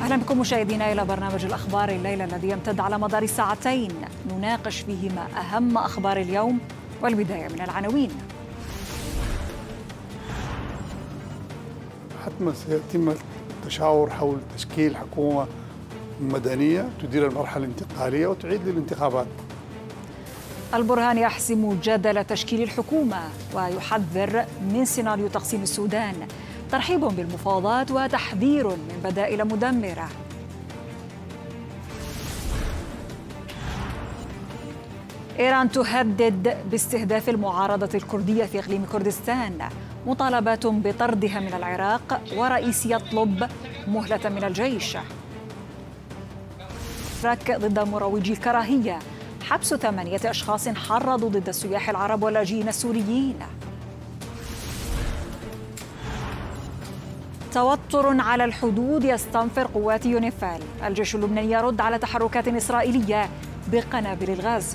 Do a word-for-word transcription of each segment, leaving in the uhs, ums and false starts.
أهلا بكم مشاهدينا إلى برنامج الأخبار الليلة الذي يمتد على مدار ساعتين نناقش فيه ما أهم أخبار اليوم، والبداية من العناوين. حتما سيتم التشاور حول تشكيل حكومة مدنية تدير المرحلة الانتقالية وتعيد للانتخابات. البرهان يحسم جدل تشكيل الحكومة ويحذر من سيناريو تقسيم السودان، ترحيب بالمفاوضات وتحذير من بدائل مدمرة. إيران تهدد باستهداف المعارضة الكردية في إقليم كردستان، مطالبات بطردها من العراق ورئيس يطلب مهلة من الجيش. رك ضد مروجي الكراهية، حبس ثمانية أشخاص حرضوا ضد السياح العرب واللاجئين السوريين. توتر على الحدود يستنفر قوات يونيفيل، الجيش اللبناني يرد على تحركات إسرائيلية بقنابل الغاز.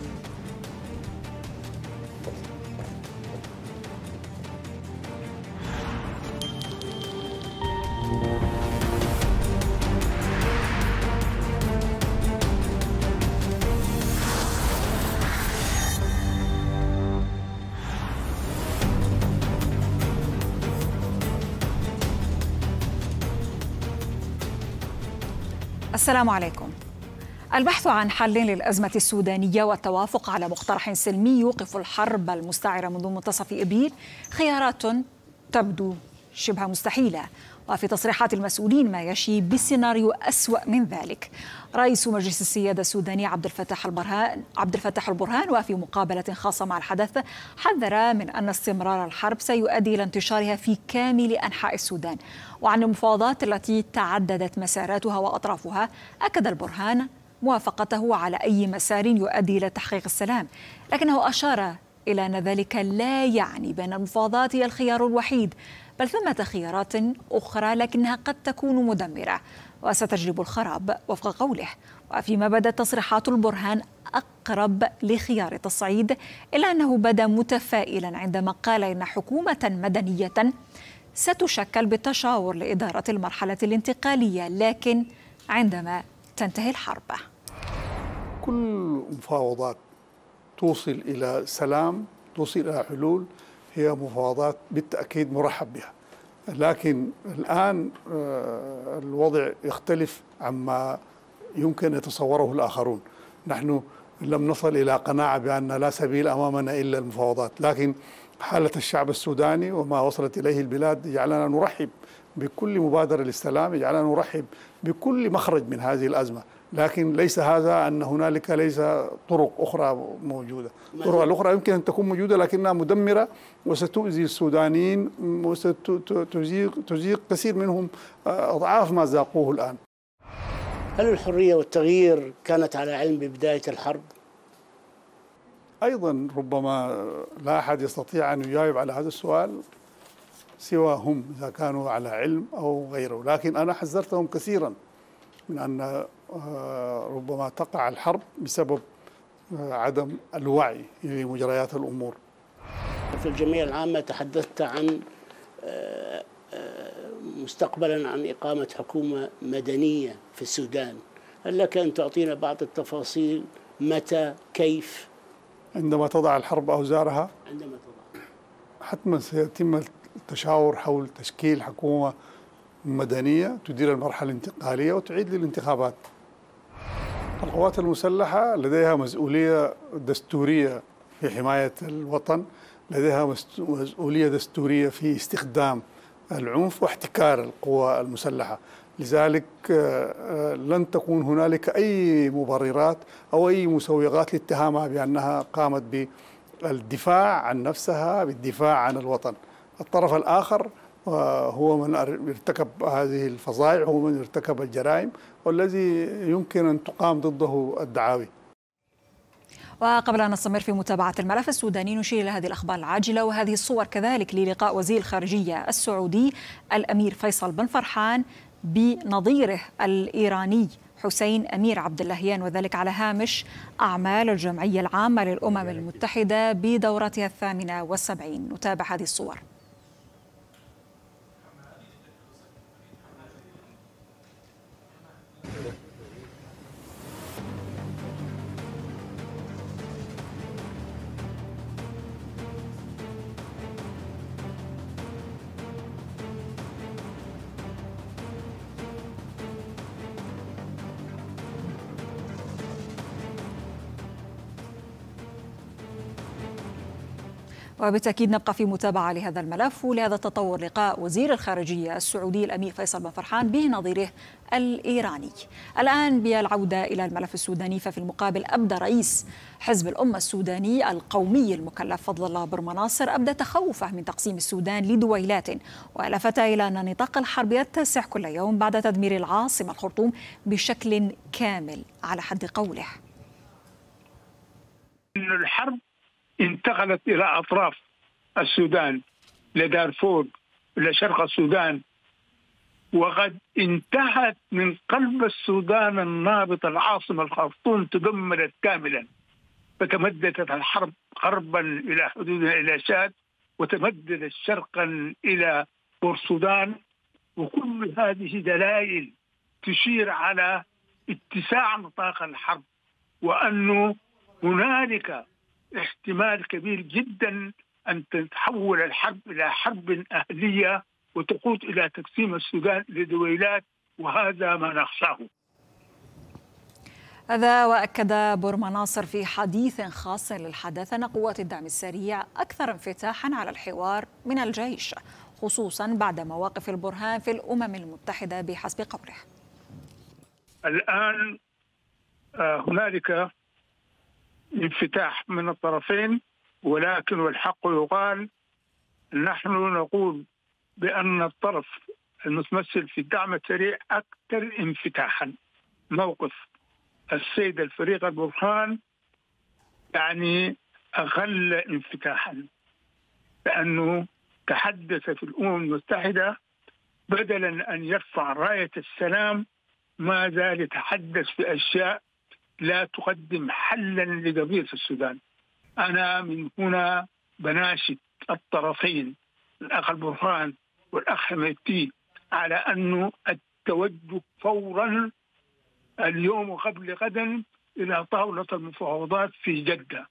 السلام عليكم. البحث عن حل للأزمة السودانية والتوافق على مقترح سلمي يوقف الحرب المستعرة منذ منتصف إبريل خيارات تبدو شبه مستحيلة، وفي تصريحات المسؤولين ما يشي بسيناريو أسوأ من ذلك. رئيس مجلس السيادة السوداني عبد الفتاح البرهان عبد الفتاح البرهان وفي مقابلة خاصة مع الحدث حذر من أن استمرار الحرب سيؤدي إلى انتشارها في كامل أنحاء السودان، وعن المفاوضات التي تعددت مساراتها وأطرافها. أكد البرهان موافقته على أي مسار يؤدي إلى تحقيق السلام، لكنه أشار إلى أن ذلك لا يعني بأن المفاوضات هي الخيار الوحيد، بل ثمة خيارات أخرى لكنها قد تكون مدمرة وستجلب الخراب وفق قوله. وفيما بدت تصريحات البرهان أقرب لخيار التصعيد، إلا أنه بدا متفائلا عندما قال إن حكومة مدنية ستشكل بالتشاور لإدارة المرحلة الانتقالية، لكن عندما تنتهي الحرب. كل مفاوضات توصل إلى سلام، توصل إلى حلول، هي مفاوضات بالتأكيد مرحب بها، لكن الآن الوضع يختلف عما يمكن يتصوره الآخرون. نحن لم نصل إلى قناعة بأن لا سبيل أمامنا إلا المفاوضات، لكن حالة الشعب السوداني وما وصلت إليه البلاد يجعلنا نرحب بكل مبادرة للسلام، يجعلنا نرحب بكل مخرج من هذه الأزمة، لكن ليس هذا أن هنالك ليس طرق أخرى موجودة. الطرق الأخرى يمكن أن تكون موجودة لكنها مدمرة وستؤذي السودانيين وستزيق تزيق كثير منهم أضعاف ما ذاقوه الآن. هل الحرية والتغيير كانت على علم ببداية الحرب؟ أيضا ربما لا أحد يستطيع أن يجاوب على هذا السؤال سوى هم، إذا كانوا على علم أو غيره، لكن أنا حذرتهم كثيرا من أن ربما تقع الحرب بسبب عدم الوعي لمجريات الأمور. في الجمعية العامة تحدثت عن مستقبلا عن إقامة حكومة مدنية في السودان، هل لك أن تعطينا بعض التفاصيل؟ متى؟ كيف؟ عندما تضع الحرب أوزارها، عندما تضع حتما سيتم التشاور حول تشكيل حكومة مدنية تدير المرحلة الانتقالية وتعيد للانتخابات. القوات المسلحة لديها مسؤولية دستورية في حماية الوطن، لديها مسؤولية دستورية في استخدام العنف واحتكار القوى المسلحة، لذلك لن تكون هنالك أي مبررات أو أي مسوغات لاتهامها بأنها قامت بالدفاع عن نفسها، بالدفاع عن الوطن. الطرف الآخر هو من ارتكب هذه الفظائع، هو من ارتكب الجرائم والذي يمكن أن تقام ضده الدعاوي. وقبل أن نستمر في متابعة الملف السوداني نشير إلى هذه الأخبار العاجلة وهذه الصور كذلك للقاء وزير الخارجية السعودي الأمير فيصل بن فرحان بنظيره الإيراني حسين أمير عبد اللهيان، وذلك على هامش أعمال الجمعية العامة للأمم المتحدة بدورتها الثامنة والسبعين. نتابع هذه الصور. وبالتأكيد نبقى في متابعة لهذا الملف ولهذا التطور. لقاء وزير الخارجية السعودي الأمير فيصل بن فرحان بنظيره الإيراني. الآن بالعودة إلى الملف السوداني، ففي المقابل أبدى رئيس حزب الأمة السوداني القومي المكلف فضل الله برمناصر أبدى تخوفه من تقسيم السودان لدويلات، ولفت إلى أن نطاق الحرب يتسع كل يوم بعد تدمير العاصمة الخرطوم بشكل كامل على حد قوله. إن الحرب انتقلت إلى أطراف السودان، لدارفور، إلى شرق السودان، وقد انتهت من قلب السودان النابض العاصمة الخرطوم، تدمرت كاملا، فتمددت الحرب غربا إلى حدود إلى شاد، وتمددت شرقا إلى بورسودان. وكل هذه دلائل تشير على اتساع نطاق الحرب، وأنه هنالك احتمال كبير جدا أن تتحول الحرب إلى حرب أهلية وتقود إلى تقسيم السودان لدويلات، وهذا ما نخشاه. هذا وأكد برمناصر في حديث خاص للحدث أن قوات الدعم السريع أكثر انفتاحا على الحوار من الجيش، خصوصا بعد مواقف البرهان في الأمم المتحدة بحسب قوله. الآن هنالك انفتاح من الطرفين، ولكن والحق يقال، نحن نقول بأن الطرف المتمثل في الدعم السريع أكثر انفتاحا. موقف السيد الفريق البرهان يعني أقل انفتاحا، لأنه تحدث في الأمم المتحدة بدلا أن يرفع راية السلام ما زال يتحدث في أشياء لا تقدم حلا لقضية السودان. أنا من هنا بناشد الطرفين، الأخ البرهان والأخ حميدتي، على أنه التوجه فورا اليوم وقبل غدا إلى طاولة المفاوضات في جدة.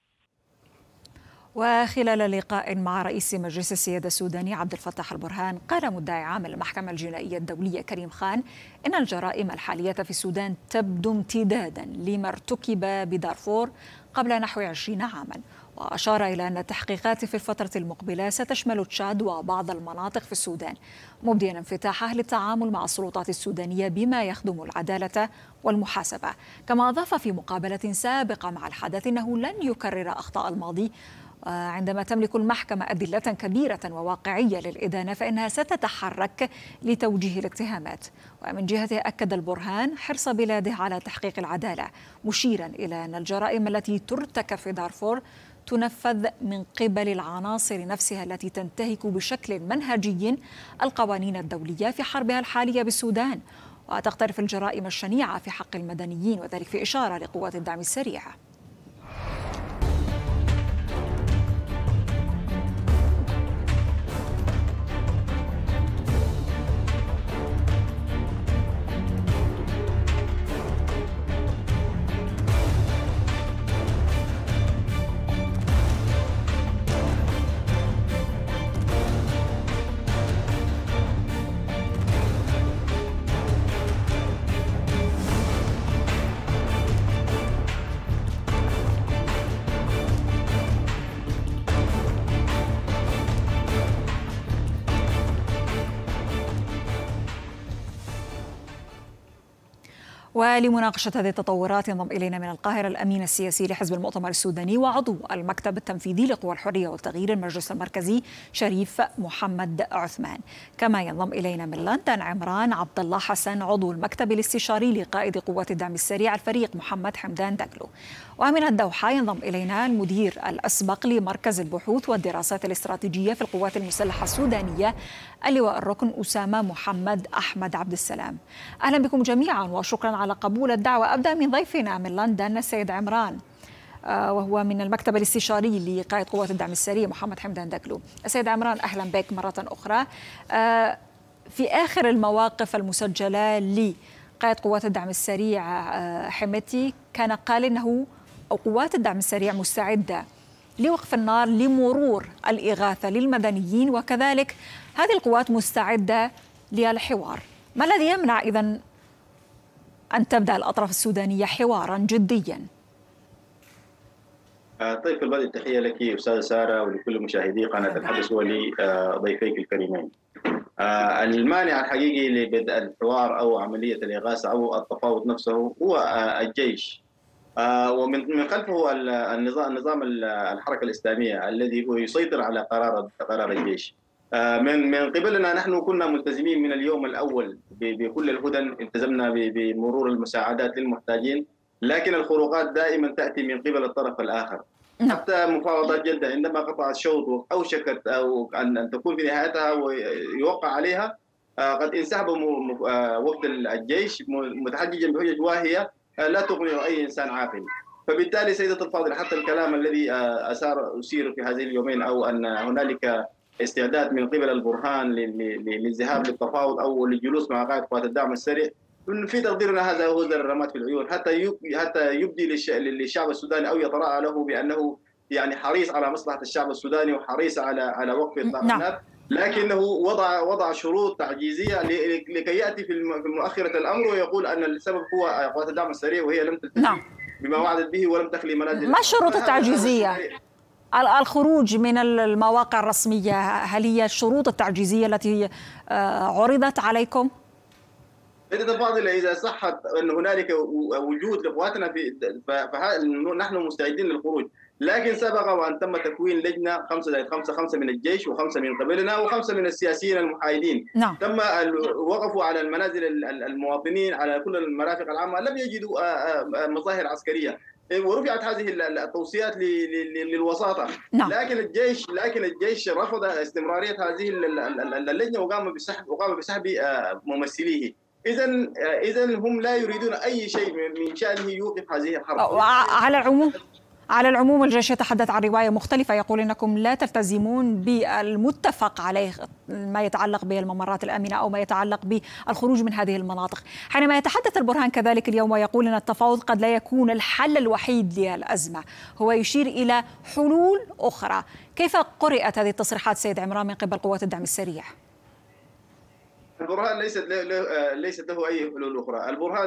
وخلال لقاء مع رئيس مجلس السيادة السوداني عبد الفتاح البرهان، قال مدعي عام المحكمة الجنائية الدولية كريم خان إن الجرائم الحالية في السودان تبدو امتدادا لما ارتكب بدارفور قبل نحو عشرين عاما، وأشار إلى أن التحقيقات في الفترة المقبلة ستشمل تشاد وبعض المناطق في السودان، مبديا انفتاحه للتعامل مع السلطات السودانية بما يخدم العدالة والمحاسبة. كما أضاف في مقابلة سابقة مع الحدث أنه لن يكرر أخطاء الماضي، عندما تملك المحكمة أدلة كبيرة وواقعية للإدانة فإنها ستتحرك لتوجيه الاتهامات. ومن جهته أكد البرهان حرص بلاده على تحقيق العدالة، مشيرا إلى أن الجرائم التي ترتكب في دارفور تنفذ من قبل العناصر نفسها التي تنتهك بشكل منهجي القوانين الدولية في حربها الحالية بالسودان، وتقترف الجرائم الشنيعة في حق المدنيين، وذلك في إشارة لقوات الدعم السريع. ولمناقشة هذه التطورات ينضم إلينا من القاهرة الأمين السياسي لحزب المؤتمر السوداني وعضو المكتب التنفيذي لقوى الحرية والتغيير المجلس المركزي شريف محمد عثمان. كما ينضم إلينا من لندن عمران عبد الله حسن عضو المكتب الاستشاري لقائد قوات الدعم السريع الفريق محمد حمدان دقلو. ومن الدوحة ينضم إلينا المدير الأسبق لمركز البحوث والدراسات الاستراتيجية في القوات المسلحة السودانية اللواء الركن أسامة محمد أحمد عبد السلام. أهلا بكم جميعا وشكرا على قبول الدعوة. أبدأ من ضيفنا من لندن السيد عمران وهو من المكتب الاستشاري لقائد قوات الدعم السريع محمد حمدان دقلو. السيد عمران أهلا بك مرة أخرى. في آخر المواقف المسجلة لقائد قوات الدعم السريع حميدتي كان قال إنه أو قوات الدعم السريع مستعدة لوقف النار لمرور الإغاثة للمدنيين، وكذلك هذه القوات مستعدة للحوار. ما الذي يمنع إذن أن تبدأ الأطراف السودانية حوارا جديا؟ طيب في البدء التحية لك أستاذة سارة ولكل مشاهدي قناة الحدث ولضيفيك الكريمين. المانع الحقيقي لبدء الحوار أو عملية الإغاثة أو التفاوض نفسه هو الجيش، ومن من خلفه النظام نظام الحركة الإسلامية الذي هو يسيطر على قرار قرار الجيش. من من قبلنا نحن كنا ملتزمين من اليوم الأول بكل الهدن، التزمنا بمرور المساعدات للمحتاجين، لكن الخروقات دائما تأتي من قبل الطرف الآخر. حتى مفاوضات جدة عندما قطع الشوط وأوشكت أو أن تكون في نهايتها ويوقع عليها، قد انسحب وفد الجيش متحججا بحجج واهية لا تقنع أي إنسان عاقل. فبالتالي سيدة الفاضلة حتى الكلام الذي أثار أثير في هذه اليومين أو أن هنالك استعداد من قبل البرهان للذهاب للتفاوض أو للجلوس مع قائد قوات الدعم السريع، في تقديرنا هذا هو زر الرماد في العيون، حتى حتى يبدي للشعب السوداني او يتراءى له بانه يعني حريص على مصلحه الشعب السوداني وحريص على على وقف اطلاق النار، لكنه وضع وضع شروط تعجيزيه لكي ياتي في مؤخره الامر ويقول ان السبب هو قوات الدعم السريع وهي لم تلتزم بما وعدت به ولم تخلي منازل. ما الشروط التعجيزيه؟ الخروج من المواقع الرسميه، هل هي الشروط التعجيزيه التي عرضت عليكم؟ سيدة الفاضلة، إذا صحت أن هنالك وجود لقواتنا في فنحن مستعدين للخروج، لكن سبق وأن تم تكوين لجنة خمسة زائد خمسة، خمسة من الجيش وخمسة من قبلنا وخمسة من السياسيين المحايدين. نعم. تم وقفوا على المنازل المواطنين على كل المرافق العامة، لم يجدوا مظاهر عسكرية، ورفعت هذه التوصيات للوساطة. نعم. لكن الجيش لكن الجيش رفض استمرارية هذه اللجنة وقام بسحب وقام بسحب ممثليه. إذا إذا هم لا يريدون أي شيء من شأنه يوقف هذه الحرب. على العموم على العموم الجيش يتحدث عن رواية مختلفة، يقول إنكم لا تلتزمون بالمتفق عليه ما يتعلق بالممرات الآمنة أو ما يتعلق بالخروج من هذه المناطق. حينما يتحدث البرهان كذلك اليوم ويقول أن التفاوض قد لا يكون الحل الوحيد للأزمة، هو يشير إلى حلول أخرى. كيف قرأت هذه التصريحات سيد عمران من قبل قوات الدعم السريع؟ البرهان ليست له ليست له اي حلول اخرى، البرهان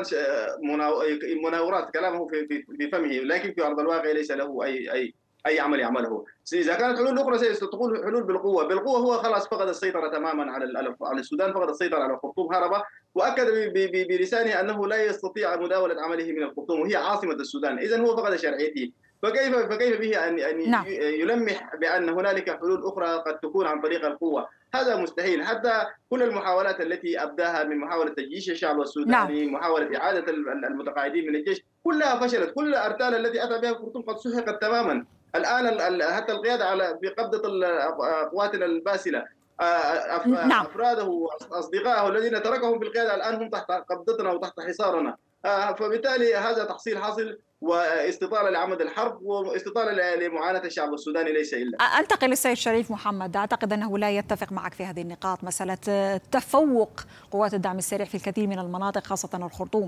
مناورات كلامه في في فمه، لكن في ارض الواقع ليس له اي اي اي عمل يعمله. اذا كانت حلول اخرى ستقول حلول بالقوه، بالقوه هو خلاص فقد السيطره تماما على على السودان، فقد السيطره على الخرطوم، هرب واكد بلسانه انه لا يستطيع مداوله عمله من الخرطوم وهي عاصمه السودان، اذا هو فقد شرعيته. فكيف فكيف به ان ان نعم. يلمح بان هنالك حلول اخرى قد تكون عن طريق القوه؟ هذا مستحيل. حتى كل المحاولات التي ابداها من محاوله تجيش الشعب السوداني، نعم. محاوله اعاده المتقاعدين من الجيش، كلها فشلت. كل الارتال التي اتى بها الخرطوم قد سحقت تماما. الان حتى القياده على بقبضه قواتنا الباسله، نعم. افراده واصدقائه الذين تركهم في القياده الان هم تحت قبضتنا وتحت حصارنا. فبالتالي هذا تحصيل حاصل واستطالة لعمد الحرب واستطالة لمعاناة الشعب السوداني ليس إلا. أنتقل للسيد شريف محمد، أعتقد أنه لا يتفق معك في هذه النقاط، مسألة تفوق قوات الدعم السريع في الكثير من المناطق خاصة الخرطوم.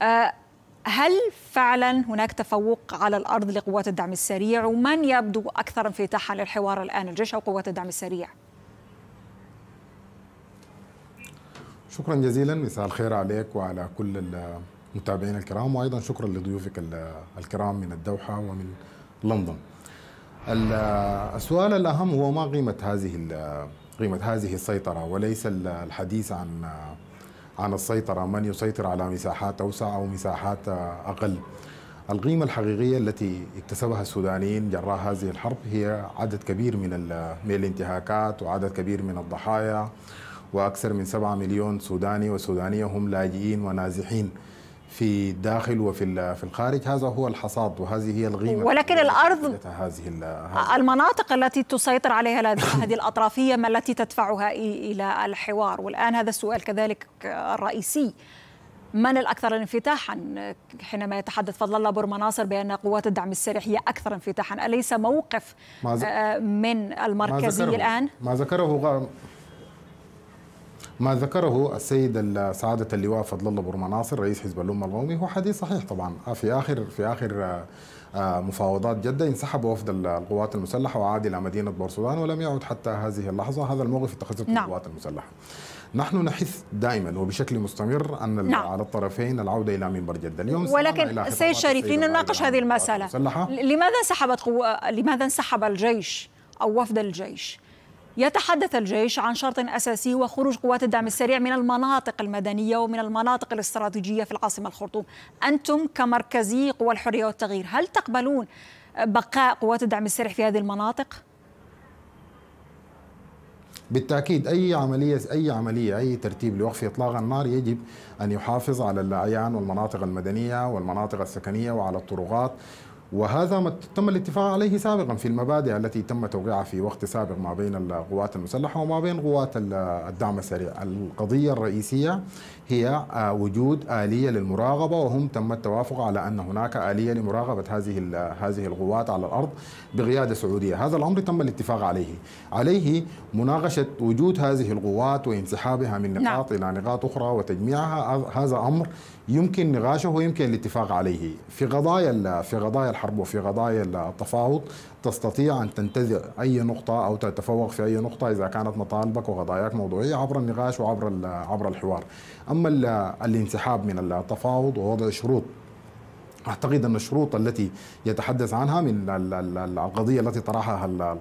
هل فعلا هناك تفوق على الأرض لقوات الدعم السريع؟ ومن يبدو أكثر انفتاحا للحوار الآن، الجيش أو قوات الدعم السريع؟ شكرا جزيلا، مساء الخير عليك وعلى كل المتابعين الكرام، وايضا شكرا لضيوفك الكرام من الدوحه ومن لندن. السؤال الاهم هو ما قيمه هذه قيمه هذه السيطره، وليس الحديث عن عن السيطره، من يسيطر على مساحات اوسع او مساحات اقل. القيمه الحقيقيه التي اكتسبها السودانيين جراء هذه الحرب هي عدد كبير من من الانتهاكات وعدد كبير من الضحايا، واكثر من سبعة مليون سوداني وسودانيه هم لاجئين ونازحين في الداخل وفي في الخارج. هذا هو الحصاد وهذه هي القيمة. ولكن الأرض، هذه المناطق التي تسيطر عليها هذه الأطراف هي ما التي تدفعها إلى الحوار. والآن هذا السؤال كذلك الرئيسي، من الأكثر انفتاحا؟ حينما يتحدث فضل الله بورمناصر بأن قوات الدعم السريع هي أكثر انفتاحا، أليس موقف من المركزي ما الآن؟ ما ذكره ما ذكره السيد سعادة اللواء فضل الله بورمناصر رئيس حزب الأمة القومي هو حديث صحيح طبعا. في آخر في آخر مفاوضات جدة انسحب وفد القوات المسلحة وعاد إلى مدينة بورسودان ولم يعد حتى هذه اللحظة. هذا الموقف اتخذته نعم. القوات المسلحة. نحن نحث دائما وبشكل مستمر أن نعم. على الطرفين العودة إلى منبر جدة. اليوم ولكن سيد شريف لنناقش هذه المسألة. لماذا انسحبت قو... لماذا انسحب الجيش أو وفد الجيش؟ يتحدث الجيش عن شرط أساسي وخروج قوات الدعم السريع من المناطق المدنية ومن المناطق الاستراتيجية في العاصمة الخرطوم. أنتم كمركزي قوى الحرية والتغيير هل تقبلون بقاء قوات الدعم السريع في هذه المناطق؟ بالتأكيد أي عملية أي عملية أي ترتيب لوقف إطلاق النار يجب أن يحافظ على الأعيان والمناطق المدنية والمناطق السكنية وعلى الطرقات، وهذا ما تم الاتفاق عليه سابقا في المبادئ التي تم توقيعها في وقت سابق ما بين القوات المسلحة وما بين قوات الدعم السريع. القضية الرئيسية هي وجود آلية للمراقبة، وهم تم التوافق على أن هناك آلية لمراقبة هذه هذه القوات على الأرض بقيادة سعودية. هذا الأمر تم الاتفاق عليه عليه مناقشة وجود هذه القوات وانسحابها من نقاط نعم. إلى نقاط أخرى وتجميعها، هذا أمر يمكن نقاشه ويمكن الاتفاق عليه. في قضايا في قضايا الحرب وفي قضايا التفاوض تستطيع أن تنتزع أي نقطة أو تتفوق في أي نقطة إذا كانت مطالبك وقضاياك موضوعية عبر النقاش وعبر عبر الحوار. أما الانسحاب من التفاوض ووضع شروط، أعتقد أن الشروط التي يتحدث عنها من القضية التي طرحها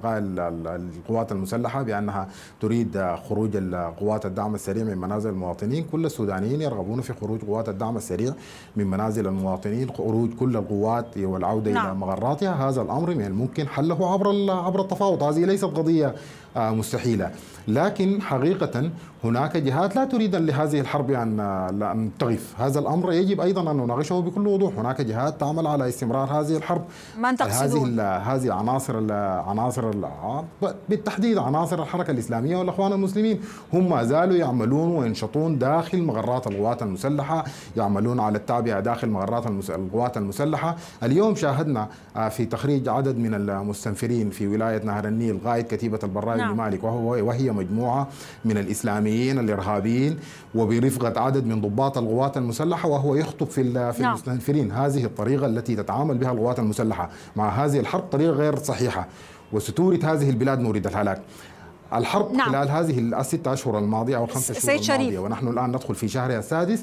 القوات المسلحة بأنها تريد خروج القوات الدعم السريع من منازل المواطنين، كل السودانيين يرغبون في خروج قوات الدعم السريع من منازل المواطنين، خروج كل القوات والعودة نعم. إلى مغراتها. هذا الأمر من الممكن حله عبر عبر التفاوض. هذه ليست قضية مستحيلة، لكن حقيقة هناك جهات لا تريد لهذه الحرب أن تغف. هذا الأمر يجب أيضا أن نناقشه بكل وضوح. هناك جهات تعمل على استمرار هذه الحرب. من تقصدون؟ هذه هذه عناصر عناصر بالتحديد عناصر الحركة الإسلامية والأخوان المسلمين، هم ما زالوا يعملون وينشطون داخل مغرات القوات المسلحة، يعملون على التعبئة داخل مغرات القوات المسلحة. اليوم شاهدنا في تخريج عدد من المستنفرين في ولاية نهر النيل قائد كتيبة البراء نعم. بن مالك وهو وهي مجموعة من الإسلاميين الإرهابيين وبرفقة عدد من ضباط القوات المسلحة، وهو يخطب في في نعم. المستنفرين. هذه الطريقة التي تتعامل بها القوات المسلحة مع هذه الحرب طريقة غير صحيحة وستورد هذه البلاد مورد الهلاك. الحرب نعم. خلال هذه الستة أشهر الماضية أو الخمسة أشهر الماضية ونحن الآن ندخل في شهرها السادس.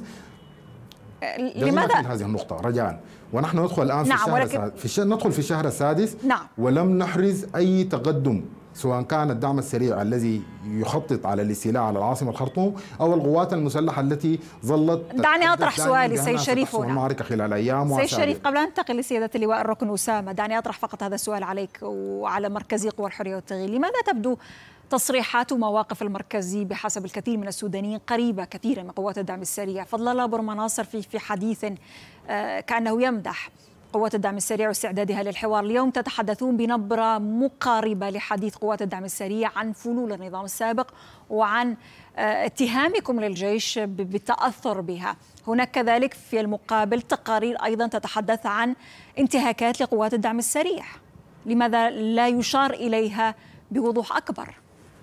لماذا هذه النقطة رجاء، ونحن ندخل الآن نعم. في الشهر ولكن... في الشهر ندخل في الشهر السادس نعم. ولم نحرز أي تقدم، سواء كان الدعم السريع الذي يخطط على الاستيلاء على العاصمة الخرطوم أو القوات المسلحة التي ظلت. دعني أطرح سؤالي سيد شريف هنا. المعركة خلال أيام سيد شريف قبل أن أنتقل لسيادة اللواء الركن أسامة، دعني أطرح فقط هذا السؤال عليك وعلى مركزي قوى الحرية والتغيير. لماذا تبدو تصريحات ومواقف المركزي بحسب الكثير من السودانيين قريبة كثيرا من قوات الدعم السريع؟ فضل الله بورمناصر في في حديث كأنه يمدح قوات الدعم السريع واستعدادها للحوار. اليوم تتحدثون بنبرة مقاربة لحديث قوات الدعم السريع عن فلول النظام السابق وعن اتهامكم للجيش بالتأثر بها. هناك كذلك في المقابل تقارير أيضا تتحدث عن انتهاكات لقوات الدعم السريع. لماذا لا يشار إليها بوضوح أكبر؟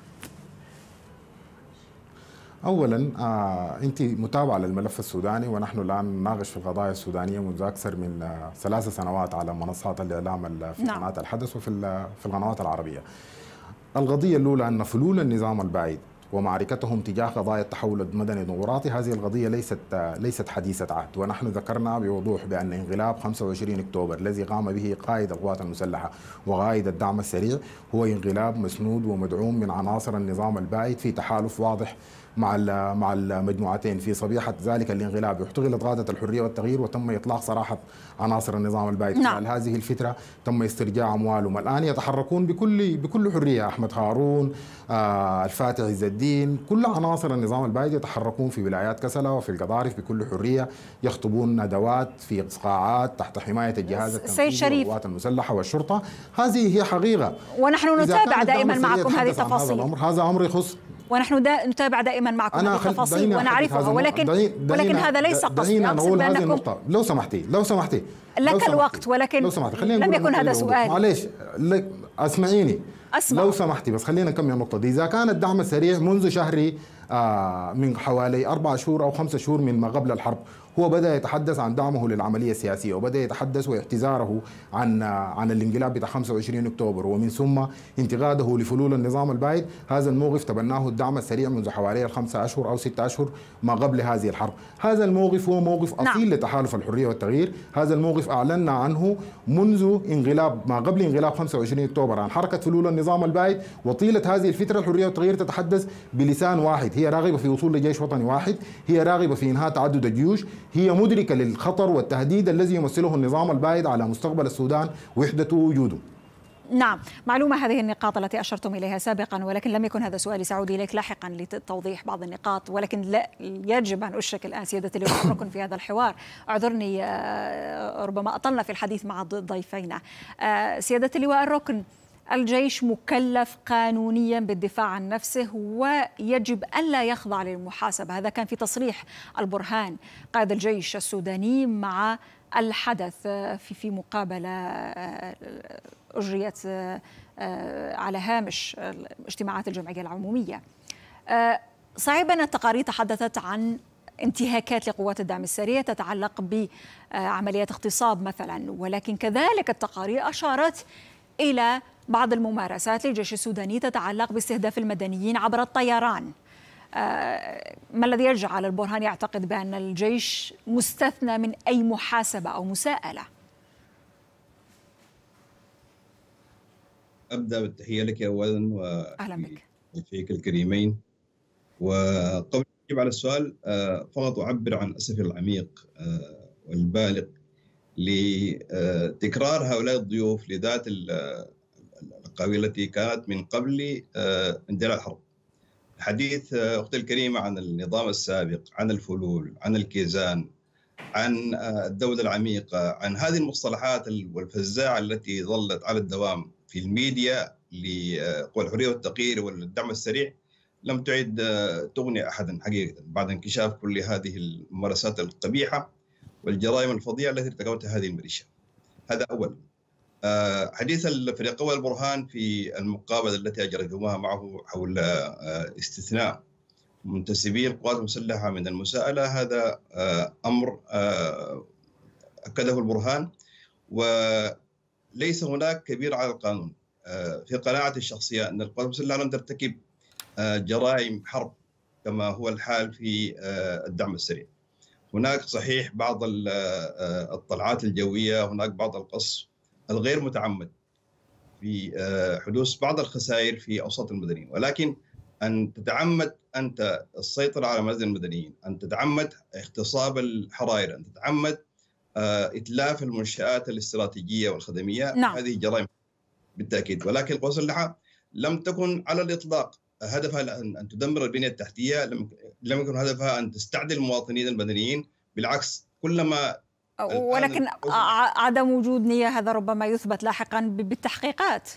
اولا آه انت متابعه للملف السوداني، ونحن الان نناقش في القضايا السودانيه منذ اكثر من آه ثلاث سنوات على منصات الاعلام في نعم. قناه الحدث وفي في القنوات العربيه. القضيه الاولى ان فلول النظام البائد ومعركتهم تجاه قضايا التحول المدني الديمقراطي، هذه القضيه ليست آه ليست حديثه عهد، ونحن ذكرنا بوضوح بان انقلاب خمسة وعشرين أكتوبر الذي قام به قائد القوات المسلحه وقائد الدعم السريع هو انقلاب مسنود ومدعوم من عناصر النظام البائد في تحالف واضح مع مع المجموعتين. في صبيحه ذلك الانقلاب احتغلت قاده الحريه والتغيير وتم اطلاق سراحه عناصر النظام البائد. نعم. خلال هذه الفتره تم استرجاع اموالهم، الان يتحركون بكل بكل حريه. احمد هارون، آه الفاتح عز الدين، كل عناصر النظام البائد يتحركون في ولايات كسلا وفي القضارف بكل حريه، يخطبون ندوات في قاعات تحت حمايه الجهاز التنفيذي والقوات المسلحه والشرطه. هذه هي حقيقه، ونحن نتابع دائما معكم هذه التفاصيل. هذا, هذا امر يخص ونحن دا نتابع دائما معكم هذه التفاصيل ونعرفها، ولكن ولكن هذا ليس قصدي. أقصد بأنكم لو سمحتي لو سمحتي لك الوقت، ولكن لم يكن هذا سؤالي. معليش اسمعيني، أسمع. لو سمحتي بس خلينا نكمل النقطة دي. إذا كان الدعم السريع منذ شهر آه من حوالي أربع شهور أو خمسة شهور من ما قبل الحرب هو بدأ يتحدث عن دعمه للعملية السياسية وبدأ يتحدث واعتذاره عن عن الانقلاب بتاع خمسة وعشرين أكتوبر ومن ثم انتقاده لفلول النظام البائد، هذا الموقف تبناه الدعم السريع منذ حوالي الخمسة أشهر أو ستة أشهر ما قبل هذه الحرب. هذا الموقف هو موقف أصيل نعم. لتحالف الحرية والتغيير. هذا الموقف أعلنا عنه منذ انقلاب ما قبل انقلاب خمسة وعشرين أكتوبر عن حركة فلول النظام البائد، وطيلة هذه الفترة الحرية والتغيير تتحدث بلسان واحد، هي راغبة في وصول لجيش وطني واحد، هي راغبة في إنهاء تعدد الجيوش، هي مدركة للخطر والتهديد الذي يمثله النظام البائد على مستقبل السودان وحدته ووجوده. نعم، معلومة هذه النقاط التي أشرتم إليها سابقا، ولكن لم يكن هذا سؤالي، سأعود إليك لاحقا لتوضيح بعض النقاط، ولكن لا يجب أن أشرك الآن سيادة اللواء الركن في هذا الحوار. اعذرني ربما أطلنا في الحديث مع ضيفينا. سيادة اللواء الركن، الجيش مكلف قانونيا بالدفاع عن نفسه ويجب ألا يخضع للمحاسبة، هذا كان في تصريح البرهان قائد الجيش السوداني مع الحدث في في مقابلة أجريت على هامش اجتماعات الجمعية العمومية. صحيح أن التقارير تحدثت عن انتهاكات لقوات الدعم السريع تتعلق بعمليات اغتصاب مثلا، ولكن كذلك التقارير أشارت إلى بعض الممارسات للجيش السوداني تتعلق باستهداف المدنيين عبر الطيران. ما الذي يجعل البرهان يعتقد بأن الجيش مستثنى من أي محاسبة أو مساءلة؟ أبدأ بالتحية لك أولا أهلا بك وفيك الكريمين. وقبل أجيب على السؤال فقط أعبر عن أسفي العميق والبالغ لتكرار هؤلاء الضيوف لذات الأقاويل التي كانت من قبل اندلاع الحرب. حديث أختي الكريمة عن النظام السابق، عن الفلول، عن الكيزان، عن الدولة العميقة، عن هذه المصطلحات والفزاعة التي ظلت على الدوام في الميديا لقوى الحرية والتغيير والدعم السريع لم تعد تغني أحدا حقيقة بعد انكشاف كل هذه الممارسات القبيحة والجرائم الفظيعة التي ارتكبتها هذه الميليشيا. هذا أول. حديث الفريق أول البرهان في المقابلة التي أجريتموها معه حول استثناء منتسبي القوات المسلحة من المساءلة، هذا أمر أكده البرهان وليس هناك كبير على القانون. في قناعتي الشخصية أن القوات المسلحة لم ترتكب جرائم حرب كما هو الحال في الدعم السريع. هناك صحيح بعض الطلعات الجوية، هناك بعض القصف الغير متعمد في حدوث بعض الخسائر في أوساط المدنيين، ولكن أن تتعمد أنت السيطرة على منازل المدنيين، أن تتعمد اغتصاب الحرائر، أن تتعمد إتلاف المنشآت الاستراتيجية والخدمية، نعم. هذه جرائم بالتأكيد. ولكن القوات المسلحة لم تكن على الإطلاق هدفها أن تدمر البنية التحتية، لم يكن هدفها أن تستعدل المواطنين المدنيين، بالعكس كلما ولكن عدم وجود نية هذا ربما يثبت لاحقا بالتحقيقات.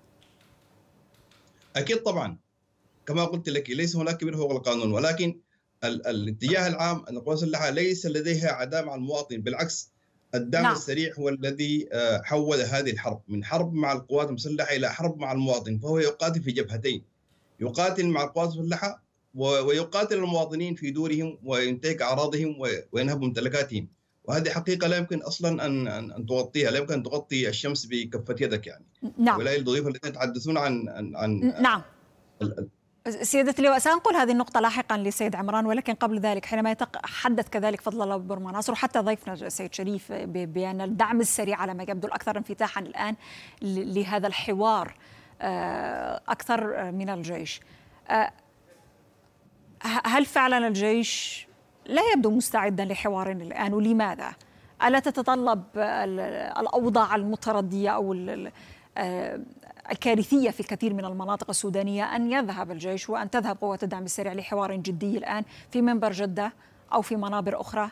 أكيد طبعا كما قلت لك ليس هناك كبير فوق القانون، ولكن ال الاتجاه العام أن القوات المسلحة ليس لديها عداء مع المواطن، بالعكس الدعم نعم. السريع هو الذي حول هذه الحرب من حرب مع القوات المسلحة إلى حرب مع المواطن، فهو يقاتل في جبهتين، يقاتل مع القوات المسلحة ويقاتل المواطنين في دورهم وينتهك أعراضهم وينهب ممتلكاتهم، وهذه حقيقة لا يمكن أصلا أن أن تغطيها، لا يمكن أن تغطي الشمس بكفة يدك يعني. نعم. ولا الضيوف الذين يتحدثون عن عن, عن نعم. سيادة اللواء سأنقل هذه النقطة لاحقا للسيد عمران، ولكن قبل ذلك حينما يتحدث كذلك فضل الله برما ناصر وحتى ضيفنا السيد شريف بأن الدعم السريع على ما يبدو الأكثر انفتاحا الآن لهذا الحوار أكثر من الجيش، هل فعلا الجيش لا يبدو مستعدا لحوار الآن، ولماذا؟ ألا تتطلب الأوضاع المتردية أو الكارثية في الكثير من المناطق السودانية أن يذهب الجيش وأن تذهب قوات الدعم السريع لحوار جدي الآن في منبر جدة أو في منابر أخرى؟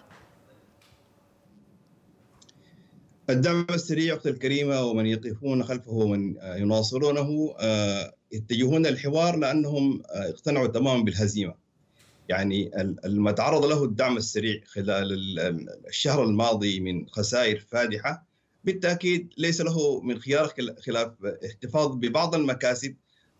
الدعم السريع أختي الكريمة ومن يقفون خلفه ومن يناصرونه يتجهون الحوار لأنهم اقتنعوا تماما بالهزيمة. يعني ما تعرض له الدعم السريع خلال الشهر الماضي من خسائر فادحة بالتأكيد ليس له من خيار خلاف احتفاظ ببعض المكاسب،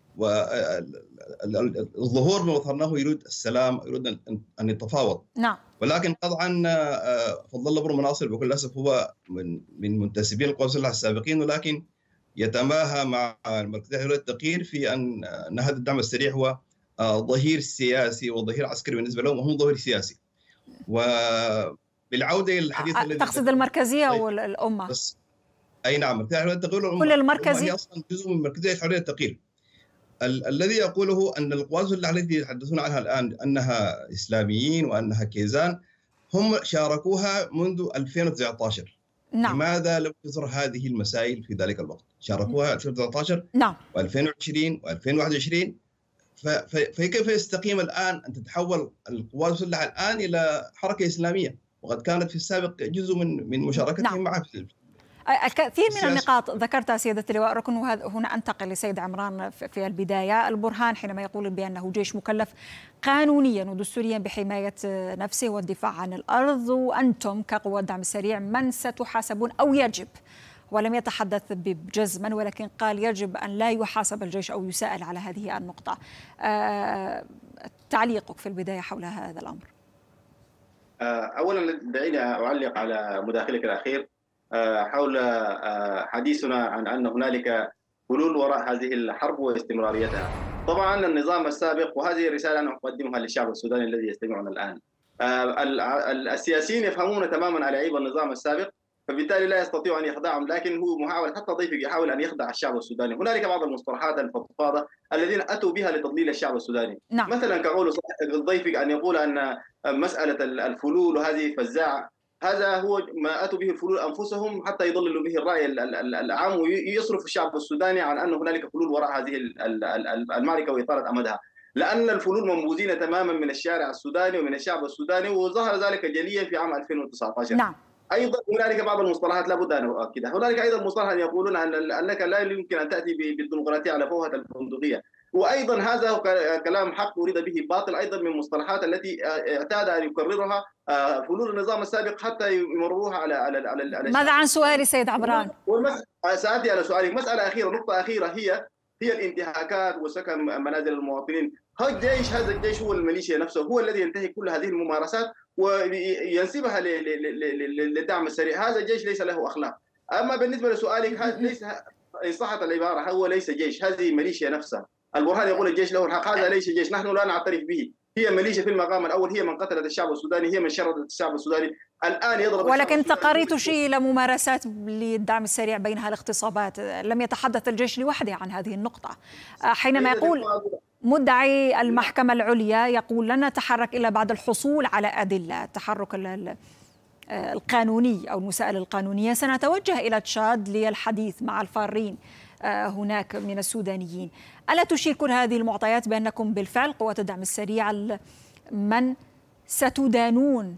والظهور بمظهر أنه يريد السلام، يريد أن يتفاوض. نعم. ولكن طبعا فضل الله بن مناصر بكل أسف هو من من منتسبين القوى المسلحة السابقين، ولكن يتماهى مع المركزية الحرية التغيير في أن أن هذا الدعم السريع هو ظهير سياسي وظهير عسكري بالنسبة لهم، وهم ظهير سياسي. وبالعودة إلى الحديث الذي تقصد المركزية والأمة؟ بس أي نعم، مركزية الحرية التغيير والأمة. كل المركزي هي أصلا جزء من مركزية الحرية التغيير. ال الذي يقوله أن القوى المسلحة التي يتحدثون عنها الآن أنها إسلاميين وأنها كيزان هم شاركوها منذ ألفين وتسعة عشر. نعم. لماذا لم تظهر هذه المسائل في ذلك الوقت؟ شاركوها ألفين وتسعة عشر نعم وألفين وعشرين وألفين وواحد وعشرين، فكيف يستقيم الآن أن تتحول القوى المسلحة الآن إلى حركة إسلامية وقد كانت في السابق جزء من من مشاركتهم نعم. معها؟ الكثير من النقاط ذكرتها سيادة اللواء ركن، وهنا أنتقل لسيد عمران في البداية. البرهان حينما يقول بأنه جيش مكلف قانونيا ودستوريا بحماية نفسه والدفاع عن الأرض، وأنتم كقوى الدعم السريع من ستحاسبون أو يجب، ولم يتحدث بجزما ولكن قال يجب أن لا يحاسب الجيش أو يسأل على هذه النقطة. أه تعليقك في البداية حول هذا الأمر؟ أولا دعيني أعلق على مداخلك الأخير حول حديثنا عن أن هنالك حلول وراء هذه الحرب واستمراريتها. طبعا النظام السابق، وهذه الرسالة أنا أقدمها للشعب السوداني الذي يستمعنا الآن، السياسيين يفهمون تماما على عيب النظام السابق، فبالتالي لا يستطيع أن يخدعهم، لكن هو محاولة، حتى ضيفك يحاول أن يخدع الشعب السوداني. هنالك بعض المصطلحات الفضفاضة الذين أتوا بها لتضليل الشعب السوداني. نعم. مثلا كقول ضيفك أن يقول أن مسألة الفلول وهذه فزاعة، هذا هو ما أتوا به الفلول أنفسهم حتى يضللوا به الرأي العام ويصرف الشعب السوداني عن أن هنالك فلول وراء هذه المعركة وإطالة أمدها، لأن الفلول منبوذين تماما من الشارع السوداني ومن الشعب السوداني، وظهر ذلك جليا في عام ألفين وتسعة عشر. نعم. أيضا هنالك بعض المصطلحات لابد أن أؤكدها. هنالك أيضا مصطلح أن يقولون أن أنك لا يمكن أن تأتي بالديمقراطية على فوهة البندقية، وأيضا هذا كلام حق أريد به باطل أيضا من المصطلحات التي اعتاد أن يكررها فلول النظام السابق حتى يمروها على على على ماذا عن سؤالي سيد عمران؟ سأتي على سؤالك. مسألة أخيرة، نقطة أخيرة، هي هي الانتهاكات وسكن منازل المواطنين. هذا الجيش هذا الجيش هو الميليشيا نفسه، هو الذي ينتهك كل هذه الممارسات وينسبها للدعم السريع. هذا الجيش ليس له أخلاق. أما بالنسبة لسؤالك، هذا ليس إن صحت العبارة، هو ليس جيش، هذه ميليشيا نفسها. البرهان يقول الجيش له الحق، هذا ليس جيش، نحن لا نعترف به. هي ميليشيا في المقام الأول، هي من قتلت الشعب السوداني، هي من شردت الشعب السوداني. الآن يضرب. ولكن تقارير تشير إلى ممارسات للدعم السريع بينها الاغتصابات، لم يتحدث الجيش لوحده عن هذه النقطة. حينما يقول مدعي المحكمة العليا يقول لن نتحرك إلا بعد الحصول على أدلة، التحرك القانوني أو المساءلة القانونية، سنتوجه إلى تشاد للحديث مع الفارين هناك من السودانيين. ألا تشير كل هذه المعطيات بأنكم بالفعل قوات الدعم السريع من ستدانون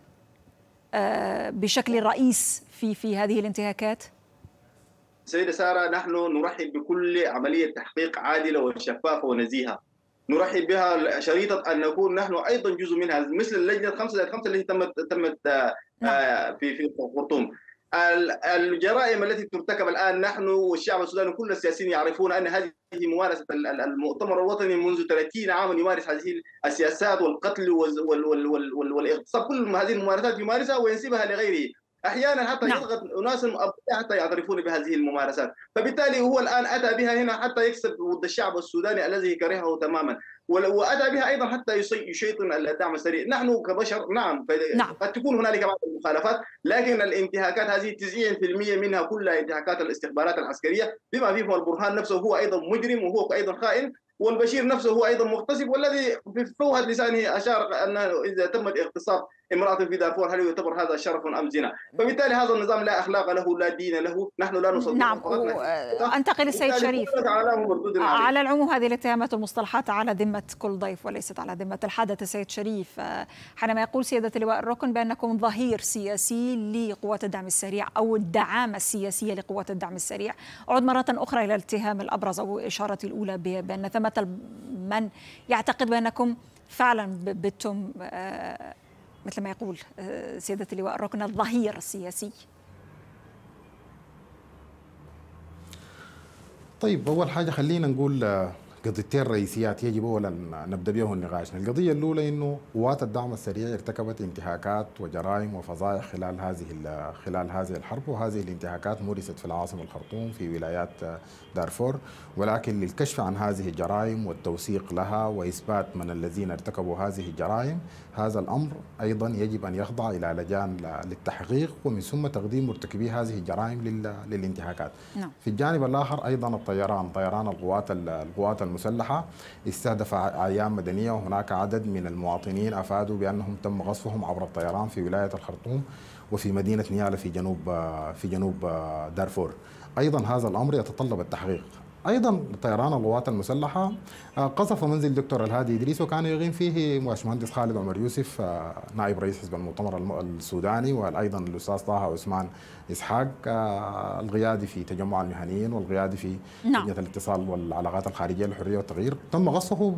بشكل رئيس في في هذه الانتهاكات؟ سيدة سارة، نحن نرحب بكل عملية تحقيق عادلة وشفافة ونزيهة، نرحب بها شريطة أن نكون نحن أيضا جزء منها، مثل اللجنة خمسة ذات خمسة التي تمت تمت في في الخرطوم. الجرائم التي ترتكب الآن، نحن والشعب السوداني كل السياسيين يعرفون أن هذه ممارسة المؤتمر الوطني منذ ثلاثين عاما يمارس هذه السياسات والقتل والاغتصاب، كل هذه الممارسات يمارسها وينسبها لغيره، احيانا حتى نعم. يضغط اناس حتى يعترفون بهذه الممارسات، فبالتالي هو الان اتى بها هنا حتى يكسب ضد الشعب السوداني الذي كرهه تماما، واتى بها ايضا حتى يشيطن الدعم السريع. نحن كبشر نعم, نعم قد تكون هنالك بعض المخالفات، لكن الانتهاكات هذه تسعين بالمئة منها كلها انتهاكات الاستخبارات العسكريه، بما فيهم البرهان نفسه هو ايضا مجرم وهو ايضا خائن، والبشير نفسه هو ايضا مغتصب، والذي في فوهة لسانه اشار انه اذا تمت اغتصاب امراه في دارفور هل يعتبر هذا شرف ام زنا؟ فبالتالي هذا النظام لا اخلاق له لا دين له، نحن لا نصدق. نعم. انتقل السيد شريف. على العموم هذه الاتهامات والمصطلحات على ذمه كل ضيف وليست على ذمه الحدث. السيد شريف، حينما يقول سياده اللواء الركن بانكم ظهير سياسي لقوات الدعم السريع او الدعامه السياسيه لقوات الدعم السريع، اعود مره اخرى الى الاتهام الابرز او اشارتي الاولى بان ثمه من يعتقد بانكم فعلا بتم مثل ما يقول سيادة اللواء الركن الظهير السياسي. طيب أول حاجة خلينا نقول قضيتين رئيسيات يجب أولا نبدأ بهم نقاشنا. القضية الأولى إنه قوات الدعم السريع ارتكبت انتهاكات وجرائم وفظائع خلال هذه خلال هذه الحرب، وهذه الانتهاكات مورست في العاصمة الخرطوم في ولايات دارفور، ولكن للكشف عن هذه الجرائم والتوثيق لها وإثبات من الذين ارتكبوا هذه الجرائم، هذا الأمر أيضا يجب أن يخضع إلى لجان للتحقيق ومن ثم تقديم مرتكبي هذه الجرائم للانتهاكات. نعم. في الجانب الآخر أيضا الطيران طيران القوات القوات المسلحة استهدف أعيان مدنية، وهناك عدد من المواطنين أفادوا بأنهم تم غصبهم عبر الطيران في ولاية الخرطوم وفي مدينة نيالا في جنوب في جنوب دارفور. أيضا هذا الأمر يتطلب التحقيق. ايضا طيران القوات المسلحه قصف منزل دكتور الهادي ادريس وكان يقيم فيه باشمهندس خالد عمر يوسف نائب رئيس حزب المؤتمر السوداني، وايضا الاستاذ طه عثمان اسحاق القيادي في تجمع المهنيين والقيادي في لجنه الاتصال والعلاقات الخارجيه للحريه والتغيير، تم غصبه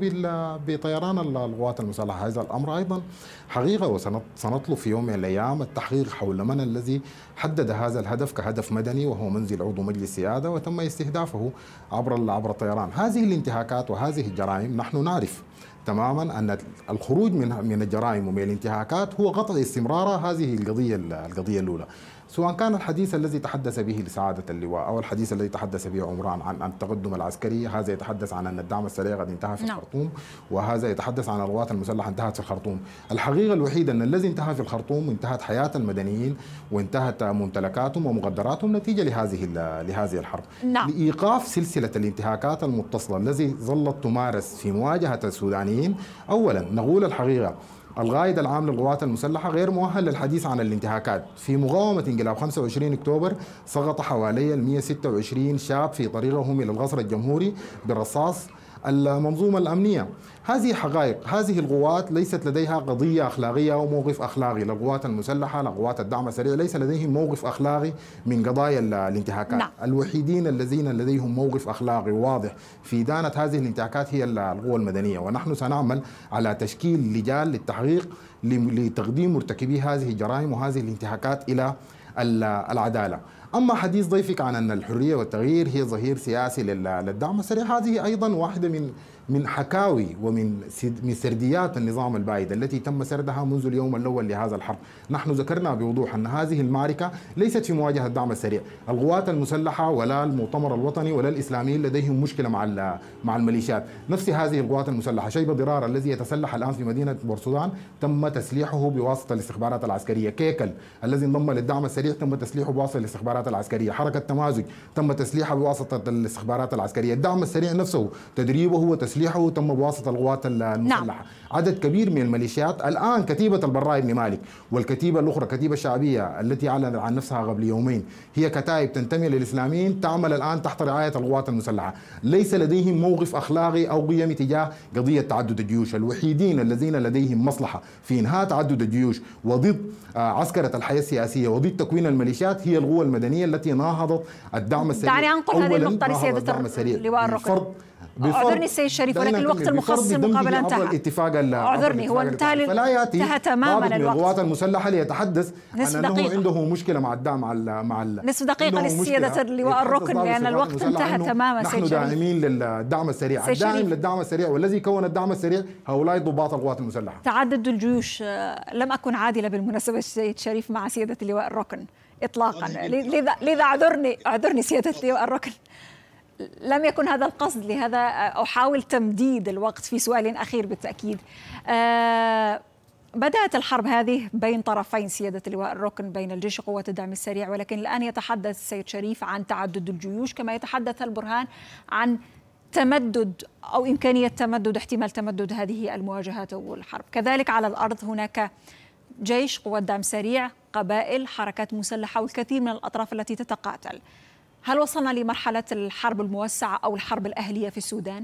بطيران القوات المسلحه. هذا الامر ايضا حقيقه، وسنطلب في يوم من الايام التحقيق حول من الذي حدد هذا الهدف كهدف مدني وهو منزل عضو مجلس سياده وتم استهدافه عبر عبر الطيران. هذه الانتهاكات وهذه الجرائم نحن نعرف تماما ان الخروج من من الجرائم ومن الانتهاكات هو قطع استمرار هذه القضيه القضيه الاولى، سواء كان الحديث الذي تحدث به لسعادة اللواء أو الحديث الذي تحدث به عمران عن التقدم العسكري، هذا يتحدث عن أن الدعم السريع قد انتهى في الخرطوم، وهذا يتحدث عن القوات المسلحة انتهت في الخرطوم. الحقيقة الوحيدة أن الذي انتهى في الخرطوم انتهت حياة المدنيين وانتهت ممتلكاتهم ومقدراتهم نتيجة لهذه لهذه الحرب. نعم. لإيقاف سلسلة الانتهاكات المتصلة التي ظلت تمارس في مواجهة السودانيين، أولا نقول الحقيقة القائد العام للقوات المسلحة غير مؤهل للحديث عن الانتهاكات. في مقاومة انقلاب خمسة وعشرين أكتوبر سقط حوالي مئة وستة وعشرين شاب في طريقهم إلى القصر الجمهوري برصاص المنظومة الأمنية. هذه حقائق. هذه القوات ليست لديها قضية أخلاقية أو موقف أخلاقي. للقوات المسلحة لقوات الدعم السريع ليس لديهم موقف أخلاقي من قضايا الانتهاكات. نعم. الوحيدين الذين لديهم موقف أخلاقي واضح في إدانة هذه الانتهاكات هي القوى المدنية، ونحن سنعمل على تشكيل لجان للتحقيق لتقديم مرتكبي هذه الجرائم وهذه الانتهاكات إلى العدالة. أما حديث ضيفك عن أن الحرية والتغيير هي ظهير سياسي للدعم السريع، هذه أيضا واحدة من من حكاوي ومن من سرديات النظام البائد التي تم سردها منذ اليوم الأول لهذا الحرب. نحن ذكرنا بوضوح أن هذه المعركة ليست في مواجهة الدعم السريع. القوات المسلحة ولا المؤتمر الوطني ولا الإسلاميين لديهم مشكلة مع مع الميليشيات. نفس هذه القوات المسلحة شيبة ضرار الذي يتسلح الآن في مدينة بورسودان تم تسليحه بواسطة الاستخبارات العسكرية. كيكل الذي انضم للدعم السريع تم تسليحه بواسطة الاستخبارات العسكرية. حركة تمازج تم تسليحها بواسطة الاستخبارات العسكرية. الدعم السريع نفسه تدريبه وتسليحه تم بواسطة القوات المسلحة. نعم. عدد كبير من الميليشيات الآن كتيبة البراء بن مالك والكتيبة الأخرى كتيبة الشعبية التي أعلنت عن نفسها قبل يومين هي كتائب تنتمي للإسلاميين تعمل الآن تحت رعاية القوات المسلحة. ليس لديهم موقف أخلاقي أو قيمي تجاه قضية تعدد الجيوش. الوحيدين الذين لديهم مصلحة في إنهاء تعدد الجيوش وضد عسكرة الحياة السياسية وضد تكوين الميليشيات هي القوى المدنية التي ناهضت الدعم السريع. دعني أنقل هذه النقطة لسيادة اللواء الركن. أعذرني السيد الشريف ولكن الوقت المخصص للمقابلة انتهى. أعذرني هو انتهى فلا يأتي انتهى تماما الوقت. القوات المسلحة ليتحدث عن أنه عنده مشكلة مع الدعم مع مع نصف دقيقة للسيادة اللواء الركن لأن الوقت انتهى تماما. نحن داعمين للدعم السريع. الداعم للدعم السريع والذي كون الدعم السريع هؤلاء ضباط القوات المسلحة. تعدد الجيوش لم أكن عادلة بالمناسبة السيد شريف مع سيادة اللواء الركن إطلاقا. لذا لذا أعذرني أعذرني سيادة اللواء الركن. لم يكن هذا القصد، لهذا أحاول تمديد الوقت في سؤال أخير بالتأكيد. أه بدأت الحرب هذه بين طرفين سيادة اللواء الركن بين الجيش وقوات الدعم السريع، ولكن الآن يتحدث السيد شريف عن تعدد الجيوش كما يتحدث البرهان عن تمدد أو إمكانية تمدد احتمال تمدد هذه المواجهات والحرب. كذلك على الأرض هناك جيش قوات دعم سريع قبائل حركات مسلحة والكثير من الأطراف التي تتقاتل. هل وصلنا لمرحلة الحرب الموسعة أو الحرب الأهلية في السودان؟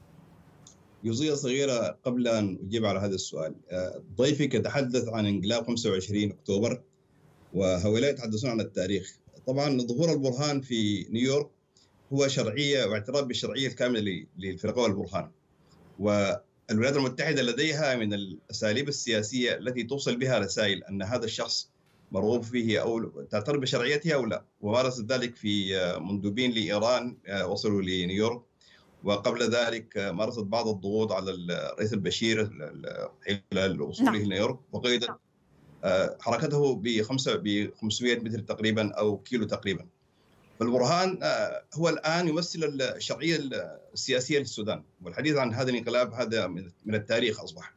جزئية صغيرة قبل أن أجيب على هذا السؤال. ضيفك يتحدث عن انقلاب خمسة وعشرين أكتوبر وهؤلاء يتحدثون عن التاريخ. طبعا ظهور البرهان في نيويورك هو شرعية واعتراف بالشرعية الكاملة للفرقة والبرهان، والولايات المتحدة لديها من الأساليب السياسية التي توصل بها رسائل أن هذا الشخص مرغوب فيه أو تعترف بشرعيتها أو لا، ومارست ذلك في مندوبين لإيران وصلوا لنيويورك، وقبل ذلك مارست بعض الضغوط على الرئيس البشير خلال وصوله نعم. لنيويورك، وقيدت حركته ب خمسمائة متر تقريبا أو كيلو تقريبا. فالبرهان هو الآن يمثل الشرعية السياسية للسودان، والحديث عن هذا الانقلاب هذا من التاريخ أصبح.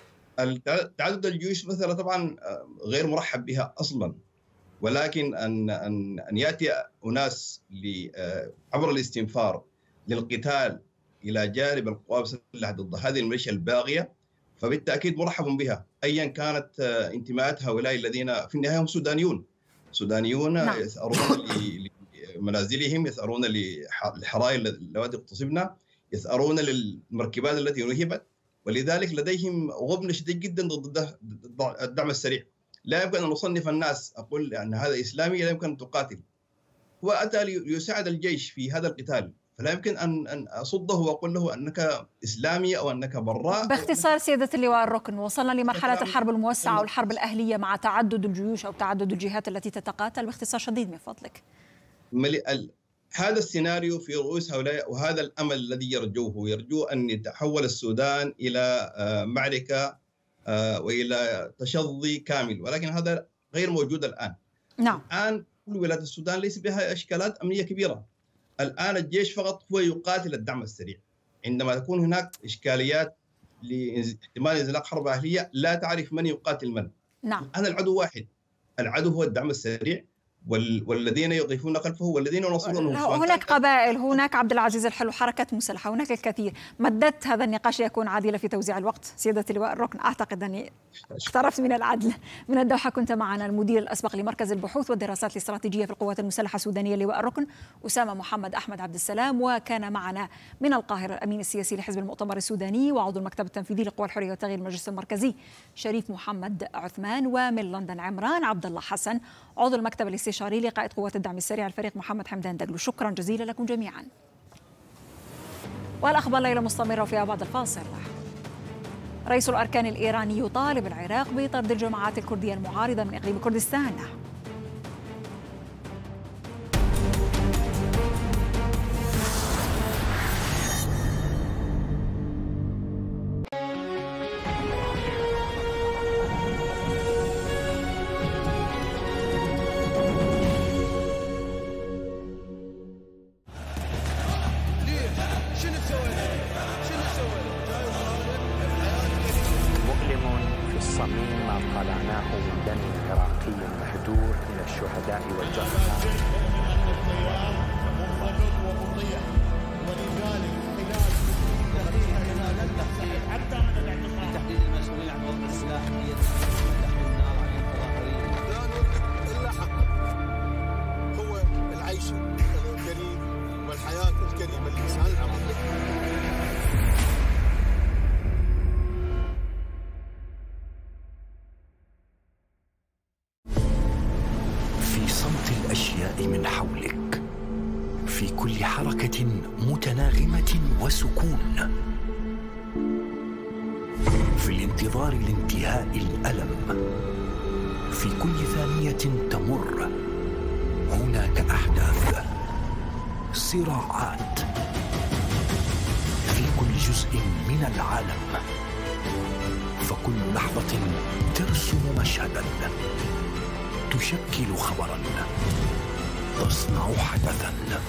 تعدد الجيوش مثلا طبعا غير مرحب بها أصلا، ولكن أن أن أن يأتي أناس عبر الاستنفار للقتال إلى جانب القوى المسلحة ضد هذه الميليشيا الباغية، فبالتأكيد مرحب بها أيا كانت انتماءات هؤلاء الذين في النهاية هم سودانيون سودانيون نعم. يثأرون لمنازلهم، يثأرون للحرائر اللواتي اغتصبنا، يثأرون للمركبات التي نهبت، ولذلك لديهم غبن شديد جدا ضد الدعم السريع. لا يمكن أن نصنف الناس أقول أن هذا إسلامي لا يمكن أن تقاتل، هو أتى ليساعد الجيش في هذا القتال، فلا يمكن أن أن أصده وأقول له أنك إسلامي أو أنك براء. باختصار سيادة اللواء الركن، وصلنا لمرحلة الحرب الموسعة والحرب الأهلية مع تعدد الجيوش أو تعدد الجهات التي تتقاتل، باختصار شديد من فضلك. هذا السيناريو في رؤوس هؤلاء، وهذا الأمل الذي يرجوه، يرجو أن يتحول السودان إلى معركة وإلى تشظي كامل، ولكن هذا غير موجود الآن. نعم. الآن كل ولايات السودان ليس بها إشكالات أمنية كبيرة. الآن الجيش فقط هو يقاتل الدعم السريع. عندما تكون هناك إشكاليات لاحتمال انزلاق حرب أهلية لا تعرف من يقاتل من. نعم. الآن العدو واحد، العدو هو الدعم السريع والذين يقفون خلفه والذين ينصرونه. هناك قبائل، هناك عبد العزيز الحلو، حركة مسلحة، هناك الكثير. مددت هذا النقاش ليكون عادلا في توزيع الوقت. سيادة اللواء الركن، أعتقد أني اقتربت من العدل. من الدوحة كنت معنا المدير الأسبق لمركز البحوث والدراسات الاستراتيجية في القوات المسلحة السودانية اللواء الركن أسامة محمد أحمد عبد السلام، وكان معنا من القاهرة الأمين السياسي لحزب المؤتمر السوداني وعضو المكتب التنفيذي لقوى الحرية والتغيير المجلس المركزي شريف محمد عثمان، ومن لندن عمران عبد الله حسن عضو المكتب الاستشاري لقائد قوات الدعم السريع الفريق محمد حمدان دقلو. شكرا جزيلا لكم جميعا. والأخبار ليلة مستمرة وفيها بعد الفاصل. رئيس الأركان الإيراني يطالب العراق بطرد الجماعات الكردية المعارضة من إقليم كردستان. وسكون في الانتظار لانتهاء الألم، في كل ثانية تمر هناك أحداث، صراعات في كل جزء من العالم، فكل لحظة ترسم مشهدا، تشكل خبرا، تصنع حدثا.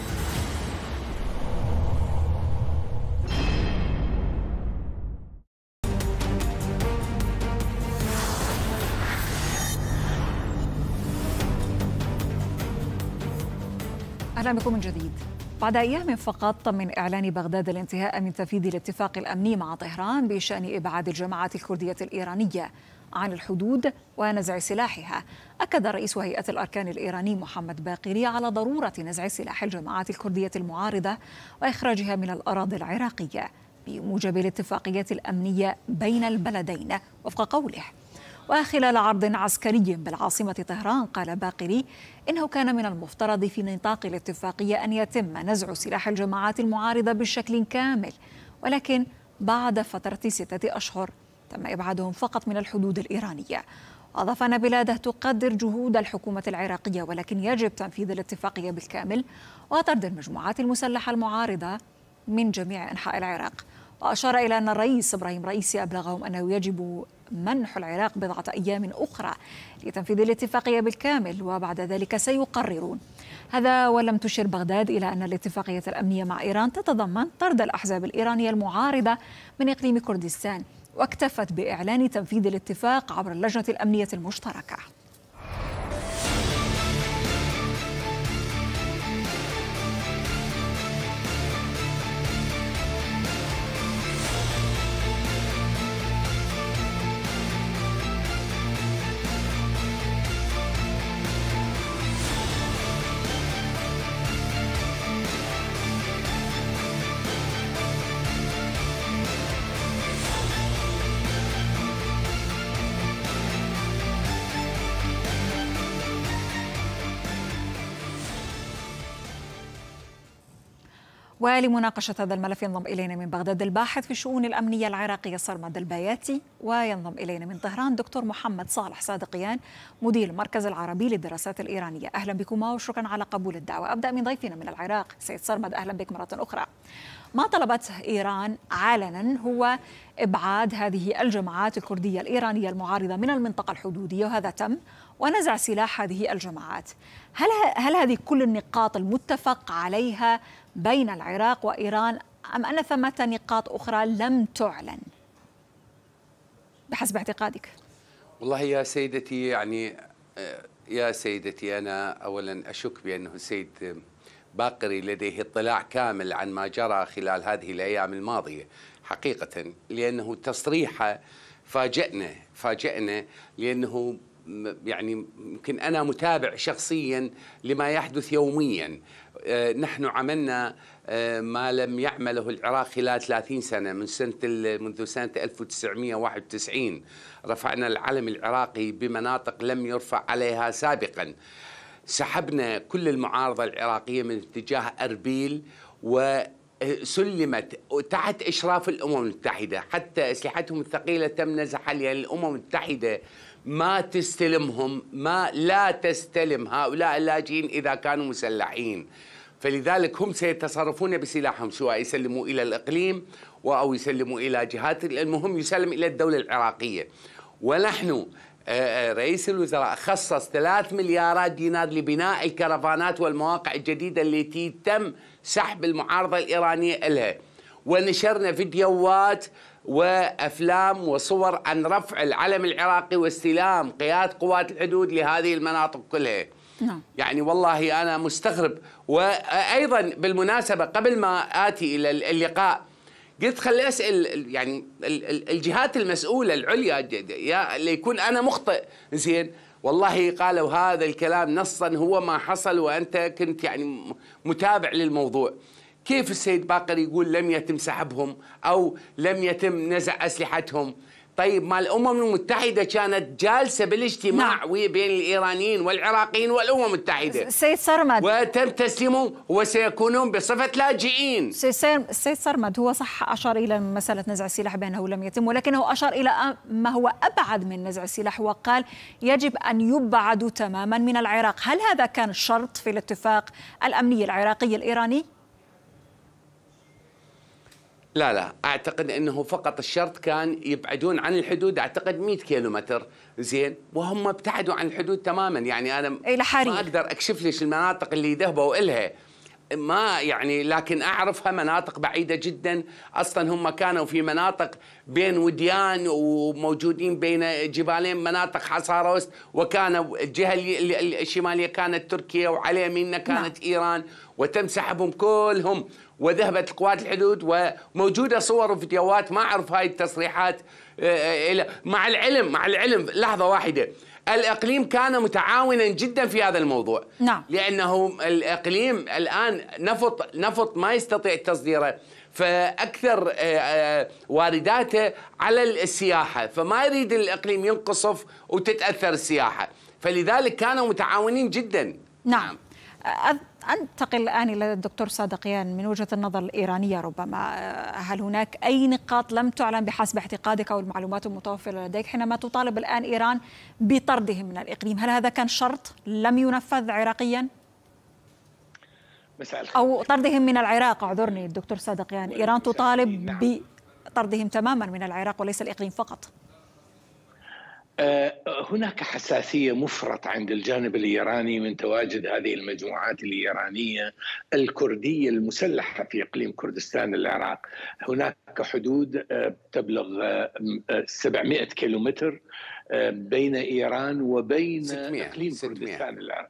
أهلا بكم من جديد. بعد أيام فقط من إعلان بغداد الانتهاء من تنفيذ الاتفاق الأمني مع طهران بشأن إبعاد الجماعات الكردية الإيرانية عن الحدود ونزع سلاحها، أكد رئيس هيئة الأركان الإيراني محمد باقري على ضرورة نزع سلاح الجماعات الكردية المعارضة وإخراجها من الأراضي العراقية بموجب الاتفاقية الأمنية بين البلدين وفق قوله. وخلال عرض عسكري بالعاصمة طهران قال باقري إنه كان من المفترض في نطاق الاتفاقية أن يتم نزع سلاح الجماعات المعارضة بشكل كامل، ولكن بعد فترة ستة أشهر تم إبعادهم فقط من الحدود الإيرانية. أضاف أن بلاده تقدر جهود الحكومة العراقية، ولكن يجب تنفيذ الاتفاقية بالكامل وطرد المجموعات المسلحة المعارضة من جميع أنحاء العراق. وأشار إلى أن الرئيس إبراهيم رئيسي أبلغهم أنه يجب منح العراق بضعة أيام أخرى لتنفيذ الاتفاقية بالكامل، وبعد ذلك سيقررون. هذا ولم تشر بغداد إلى أن الاتفاقية الأمنية مع إيران تتضمن طرد الأحزاب الإيرانية المعارضة من إقليم كردستان، واكتفت بإعلان تنفيذ الاتفاق عبر اللجنة الأمنية المشتركة. ولمناقشة هذا الملف ينضم إلينا من بغداد الباحث في الشؤون الأمنية العراقية صرمد البياتي، وينضم إلينا من طهران دكتور محمد صالح صادقيان مدير المركز العربي للدراسات الإيرانية. أهلا بكما وشكرا على قبول الدعوة. أبدأ من ضيفنا من العراق سيد صرمد، أهلا بك مرة أخرى. ما طلبته إيران علنا هو إبعاد هذه الجماعات الكردية الإيرانية المعارضة من المنطقة الحدودية، وهذا تم، ونزع سلاح هذه الجماعات. هل هل هذه كل النقاط المتفق عليها بين العراق وإيران، أم أن ثمة نقاط أخرى لم تعلن بحسب اعتقادك؟ والله يا سيدتي، يعني يا سيدتي أنا أولا أشك بأنه السيد باقري لديه اطلاع كامل عن ما جرى خلال هذه الأيام الماضية حقيقة، لأنه تصريحه فاجأنا فاجأنا لأنه يعني يمكن أنا متابع شخصيا لما يحدث يوميا. نحن عملنا ما لم يعمله العراق خلال ثلاثين سنة، من سنة منذ سنة ألف وتسعمئة وواحد وتسعين رفعنا العلم العراقي بمناطق لم يرفع عليها سابقا. سحبنا كل المعارضة العراقية من اتجاه أربيل وسلمت تحت إشراف الأمم المتحدة، حتى أسلحتهم الثقيلة تم نزحها، لأن الأمم المتحدة ما تستلمهم، ما لا تستلم هؤلاء اللاجئين إذا كانوا مسلحين، فلذلك هم سيتصرفون بسلاحهم، سواء يسلموا إلى الإقليم أو يسلموا إلى جهات، المهم يسلم إلى الدولة العراقية. ونحن رئيس الوزراء خصص ثلاث مليارات دينار لبناء الكرفانات والمواقع الجديدة التي تم سحب المعارضة الإيرانية لها، ونشرنا فيديوهات وأفلام وصور عن رفع العلم العراقي واستلام قيادة قوات الحدود لهذه المناطق كلها. نعم. يعني والله أنا مستغرب. وأيضا بالمناسبة قبل ما آتي إلى اللقاء قلت خلي أسأل يعني الجهات المسؤولة العليا يا ليكون أنا مخطئ، زين والله قالوا هذا الكلام نصا هو ما حصل، وأنت كنت يعني متابع للموضوع. كيف السيد باقر يقول لم يتم سحبهم أو لم يتم نزع أسلحتهم؟ طيب ما الأمم المتحدة كانت جالسة بالاجتماع نعم. بين الإيرانيين والعراقيين والأمم المتحدة سيد صرمد، وتم تسليمهم وسيكونون بصفة لاجئين. سيد صرمد هو صح أشار إلى مسألة نزع السلاح بأنه لم يتم، ولكنه أشار إلى ما هو أبعد من نزع السلاح، وقال يجب أن يبعدوا تماما من العراق. هل هذا كان شرط في الاتفاق الأمني العراقي الإيراني؟ لا لا أعتقد أنه فقط الشرط كان يبعدون عن الحدود، أعتقد مئة كيلومتر، زين، وهم ابتعدوا عن الحدود تماما. يعني أنا ما أقدر أكشف ليش المناطق اللي ذهبوا إلها، ما يعني، لكن أعرفها مناطق بعيدة جدا. أصلا هم كانوا في مناطق بين وديان وموجودين بين جبالين، مناطق حصارة وسط، وكانوا الجهة الشمالية كانت تركيا وعلى يميننا كانت إيران، وتم سحبهم كلهم وذهبت القوات الحدود. وموجودة صور وفيديوهات، ما أعرف هاي التصريحات مع العلم مع العلم لحظة واحدة، الإقليم كان متعاونا جدا في هذا الموضوع. نعم. لأنه الإقليم الآن نفط نفط ما يستطيع تصديره، فأكثر وارداته على السياحة، فما يريد الإقليم ينقصف وتتأثر السياحة، فلذلك كانوا متعاونين جدا. نعم. أنتقل الآن إلى الدكتور صادقيان من وجهة النظر الإيرانية ربما. هل هناك أي نقاط لم تعلن بحسب اعتقادك أو المعلومات المتوفرة لديك حينما تطالب الآن إيران بطردهم من الإقليم؟ هل هذا كان شرط لم ينفذ عراقيا؟ أو طردهم من العراق، اعذرني الدكتور صادقيان. إيران تطالب بطردهم تماما من العراق وليس الإقليم فقط. هناك حساسية مفرطة عند الجانب الإيراني من تواجد هذه المجموعات الإيرانية الكردية المسلحة في إقليم كردستان العراق. هناك حدود تبلغ سبعمائة كيلومتر بين إيران وبين ستمائة إقليم كردستان العراق.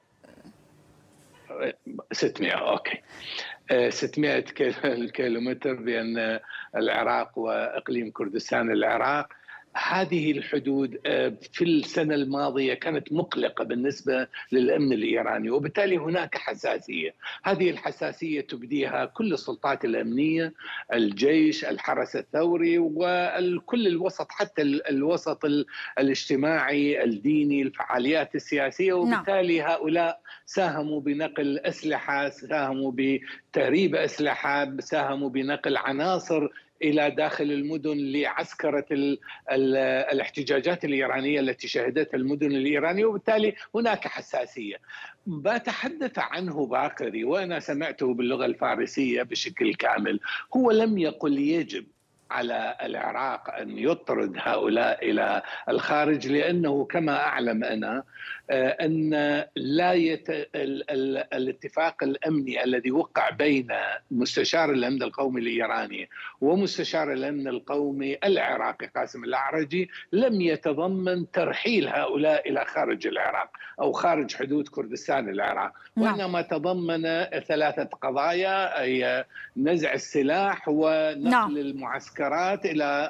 ستمائة أوكي ستمائة كيلومتر بين العراق وإقليم كردستان العراق. هذه الحدود في السنة الماضية كانت مقلقة بالنسبة للأمن الإيراني، وبالتالي هناك حساسية. هذه الحساسية تبديها كل السلطات الأمنية، الجيش، الحرس الثوري، وكل الوسط، حتى الوسط الاجتماعي الديني، الفعاليات السياسية. وبالتالي هؤلاء ساهموا بنقل أسلحة، ساهموا بتهريب أسلحة، ساهموا بنقل عناصر إلى داخل المدن لعسكرة ال ال الاحتجاجات الإيرانية التي شهدتها المدن الإيرانية. وبالتالي هناك حساسية. ما تحدث عنه باقري وأنا سمعته باللغة الفارسية بشكل كامل، هو لم يقل يجب على العراق أن يطرد هؤلاء إلى الخارج، لأنه كما أعلم أنا أن لا يت... ال... ال... الاتفاق الأمني الذي وقع بين مستشار الأمن القومي الإيراني ومستشار الأمن القومي العراقي قاسم الأعرجي لم يتضمن ترحيل هؤلاء إلى خارج العراق أو خارج حدود كردستان العراق، وإنما تضمن ثلاثة قضايا: هي نزع السلاح ونقل نعم. المعسكرات إلى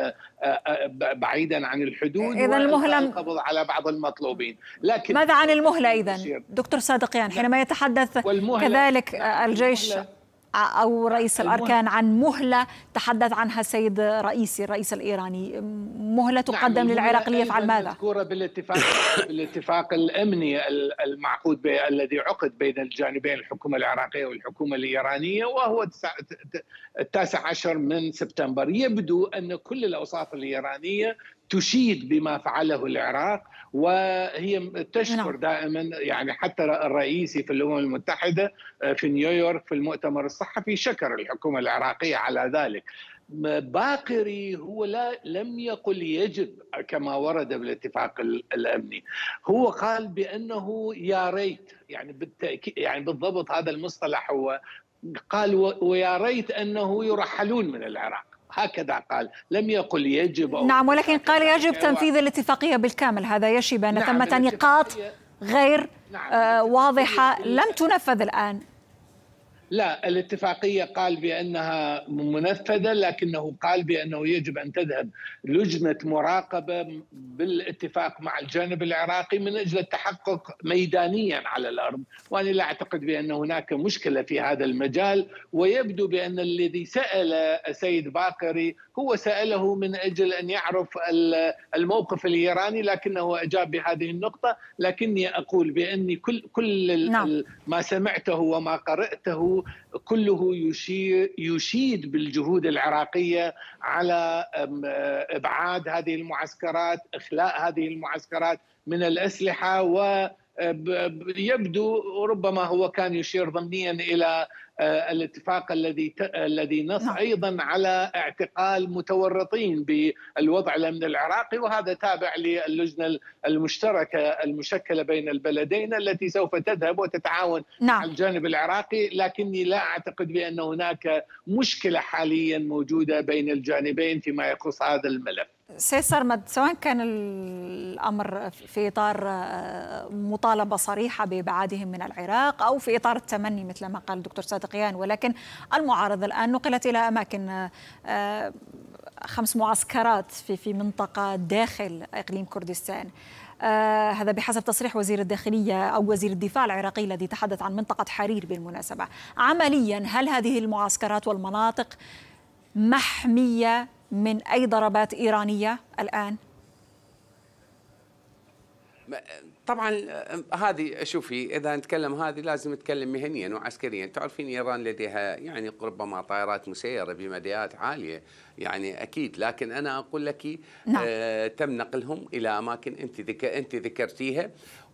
بعيدا عن الحدود، إذا المهلة والقبض على بعض المطلوبين. لكن ماذا عن المهلة إذن دكتور صادقيان حينما يتحدث كذلك الجيش أو رئيس الأركان عن مهلة تحدث عنها السيد رئيسي الرئيس الإيراني، مهلة تقدم نعم للعراق ليفعل ماذا؟ مذكورة بالاتفاق بالاتفاق الأمني المعقود الذي عقد بين الجانبين الحكومة العراقية والحكومة الإيرانية، وهو التاسع عشر من سبتمبر. يبدو أن كل الأوساط الإيرانية تشيد بما فعله العراق، وهي تشكر دائما، يعني حتى الرئيسي في الأمم المتحدة في نيويورك في المؤتمر الصحفي شكر الحكومة العراقية على ذلك. باقري هو لا لم يقل يجب كما ورد بالاتفاق الأمني، هو قال بأنه يا ريت، يعني بالتأكيد يعني بالضبط هذا المصطلح، هو قال ويا ريت أنه يرحلون من العراق، هكذا قال، لم يقل يجب أو نعم، ولكن قال يجب تنفيذ الاتفاقية بالكامل. هذا يشي بأن نعم ثمة نقاط غير نعم آه واضحة لم تنفذ الآن. لا، الاتفاقية قال بأنها منفذة، لكنه قال بأنه يجب أن تذهب لجنة مراقبة بالاتفاق مع الجانب العراقي من أجل التحقق ميدانيا على الأرض، وأنا لا أعتقد بأن هناك مشكلة في هذا المجال. ويبدو بأن الذي سأل السيد باقري هو سأله من أجل أن يعرف الموقف الإيراني، لكنه أجاب بهذه النقطة. لكني أقول بأني كل كل نعم. ما سمعته وما قرأته كله يشير يشيد بالجهود العراقية على إبعاد هذه المعسكرات، إخلاء هذه المعسكرات من الأسلحة، ويبدو ربما هو كان يشير ضمنيا إلى الاتفاق الذي الذي نص ايضا على اعتقال متورطين بالوضع الامن العراقي، وهذا تابع للجنه المشتركه المشكله بين البلدين التي سوف تذهب وتتعاون نعم. مع الجانب العراقي. لكني لا اعتقد بان هناك مشكله حاليا موجوده بين الجانبين فيما يخص هذا الملف. سيد سرمد، سواء كان الأمر في إطار مطالبة صريحة بإبعادهم من العراق أو في إطار التمني مثل ما قال الدكتور صادقيان، ولكن المعارضة الآن نقلت إلى أماكن خمس معسكرات في في منطقة داخل إقليم كردستان. آه هذا بحسب تصريح وزير الداخلية أو وزير الدفاع العراقي الذي تحدث عن منطقة حرير بالمناسبة. عمليا هل هذه المعسكرات والمناطق محمية من أي ضربات إيرانية الآن؟ طبعا هذه شوفي، اذا نتكلم هذه لازم نتكلم مهنيا وعسكريا. تعرفين ايران لديها يعني ربما طائرات مسيره بمديات عاليه، يعني اكيد، لكن انا اقول لك نعم. آه تم نقلهم الى اماكن انت ذك... انت ذكرتيها،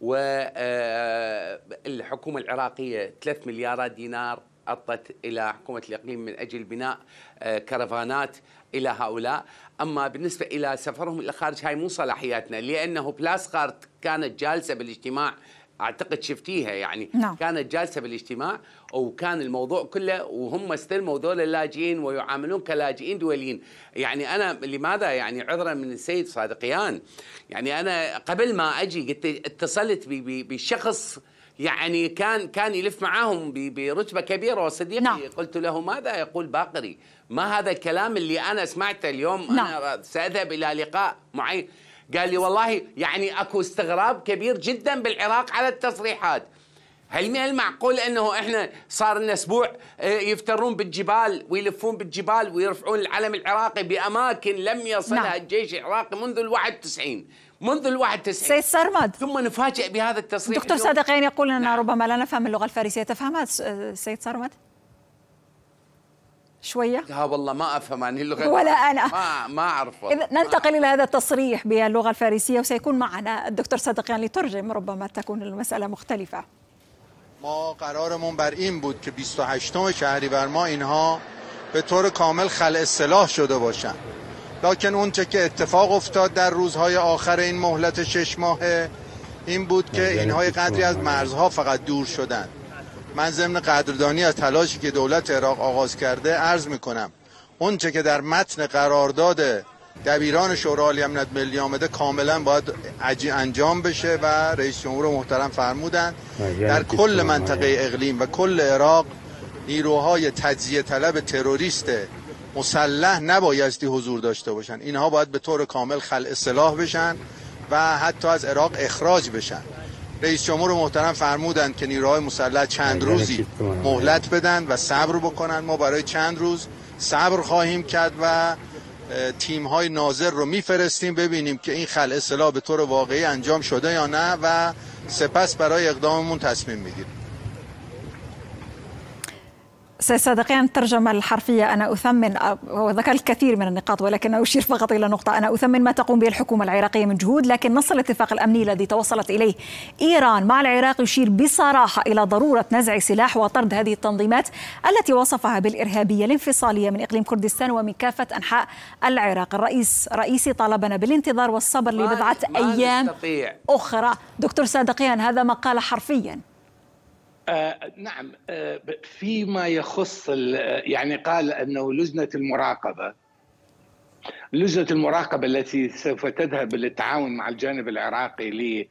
والحكومه العراقيه ثلاثة مليارات دينار أعطت إلى حكومة الإقليم من أجل بناء كرفانات إلى هؤلاء. أما بالنسبة إلى سفرهم إلى الخارج هاي مو صلاحياتنا، لأنه بلاسغارت كانت جالسة بالاجتماع، أعتقد شفتيها يعني نعم. كانت جالسة بالاجتماع وكان الموضوع كله وهم استلموا ذول اللاجئين ويعاملون كلاجئين دوليين. يعني أنا لماذا يعني عذرا من السيد صادقيان، يعني أنا قبل ما أجي قلت اتصلت بشخص يعني كان كان يلف معاهم برتبه كبيره وصديقي نعم. قلت له ماذا يقول باقري؟ ما هذا الكلام اللي انا سمعته اليوم؟ نعم. انا ساذهب الى لقاء معين. قال لي والله يعني اكو استغراب كبير جدا بالعراق على التصريحات. هل من المعقول انه احنا صار لنا اسبوع يفترون بالجبال ويلفون بالجبال ويرفعون العلم العراقي باماكن لم يصلها نعم. الجيش العراقي منذ الواحد وتسعين منذ الواحد وتسعين سيد سرمد، ثم نفاجئ بهذا التصريح. دكتور صادقيان يقول أننا نعم. ربما لا نفهم اللغة الفارسية، تفهمها سيد سرمد؟ شوية؟ لا والله ما أفهم عن اللغة، ولا أنا ما ما أعرف. إذا ننتقل إلى هذا التصريح باللغة الفارسية وسيكون معنا الدكتور صادقيان لترجم، ربما تكون المسألة مختلفة. ما قرارمون بر این بود که بیست و هشتم شهریور ما اینها به طور کامل خلع سلاح شده باشند. لکن اون چه که اتفاق افتاد در روزهای آخر این مهلت شش ماهه این بود که اینها قدری از مرزها فقط دور شدند. من ضمن قدردانی از تلاشی که دولت عراق آغاز کرده عرض میکنم اون چه که در متن قرارداد دبیران شورای عالی امنیت ملی آمده کاملا باید انجام بشه و رئیس جمهور محترم فرمودند در کل منطقه اقلیم و کل عراق نیروهای تجزیه طلب تروریست مسلح نبایستی حضور داشته باشن. اینها باید به طور کامل خلع سلاح بشن و حتی از عراق اخراج بشن. رئیس جمهور محترم فرمودند که نیروهای مسلح چند روزی مهلت بدن و صبر بکنن. ما برای چند روز صبر خواهیم کرد و تیم‌های ناظر رو میفرستیم ببینیم که این خلع سلاح به طور واقعی انجام شده یا نه و سپس برای اقداممون تصمیم میگیریم. سيد صادقيان، الترجمة الحرفية أنا أثمن وذكر الكثير من النقاط ولكن أشير فقط إلى نقطة. أنا أثمن ما تقوم به الحكومة العراقية من جهود، لكن نص الاتفاق الأمني الذي توصلت إليه إيران مع العراق يشير بصراحة إلى ضرورة نزع سلاح وطرد هذه التنظيمات التي وصفها بالإرهابية الانفصالية من إقليم كردستان ومن كافة أنحاء العراق. الرئيس رئيسي طالبنا بالانتظار والصبر لبضعة أيام أخرى. دكتور صادقيان، هذا ما قال حرفيا. آه نعم، آه فيما يخص يعني قال أنه لجنة المراقبة لجنة المراقبة التي سوف تذهب للتعاون مع الجانب العراقي ل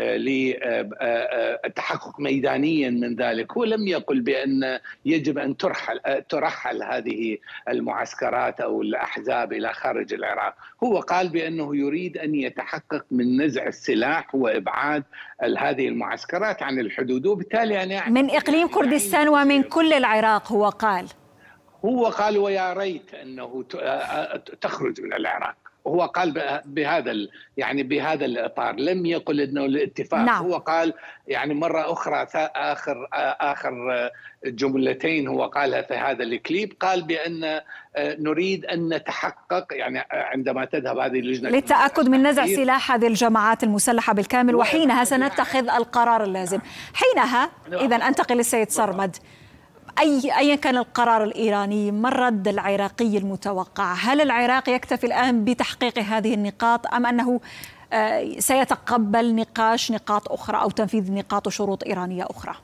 للتحقق ميدانيا من ذلك. هو لم يقل بأن يجب أن ترحل ترحل هذه المعسكرات أو الأحزاب إلى خارج العراق. هو قال بأنه يريد أن يتحقق من نزع السلاح وإبعاد هذه المعسكرات عن الحدود، وبالتالي أنا من إقليم كردستان ومن كل العراق. هو قال هو قال ويا ريت أنه تخرج من العراق. هو قال بهذا يعني بهذا الاطار، لم يقل انه الاتفاق. نعم. هو قال يعني مره اخرى اخر اخر جملتين هو قالها في هذا الكليب، قال بان نريد ان نتحقق يعني عندما تذهب هذه اللجنه للتاكد من نزع سلاح هذه الجماعات المسلحه بالكامل، وحينها سنتخذ القرار اللازم. حينها اذا انتقل للسيد سرمد. أي أيا كان القرار الإيراني، ما الرد العراقي المتوقع؟ هل العراق يكتفي الآن بتحقيق هذه النقاط أم أنه سيتقبل نقاش نقاط أخرى أو تنفيذ نقاط وشروط إيرانية أخرى؟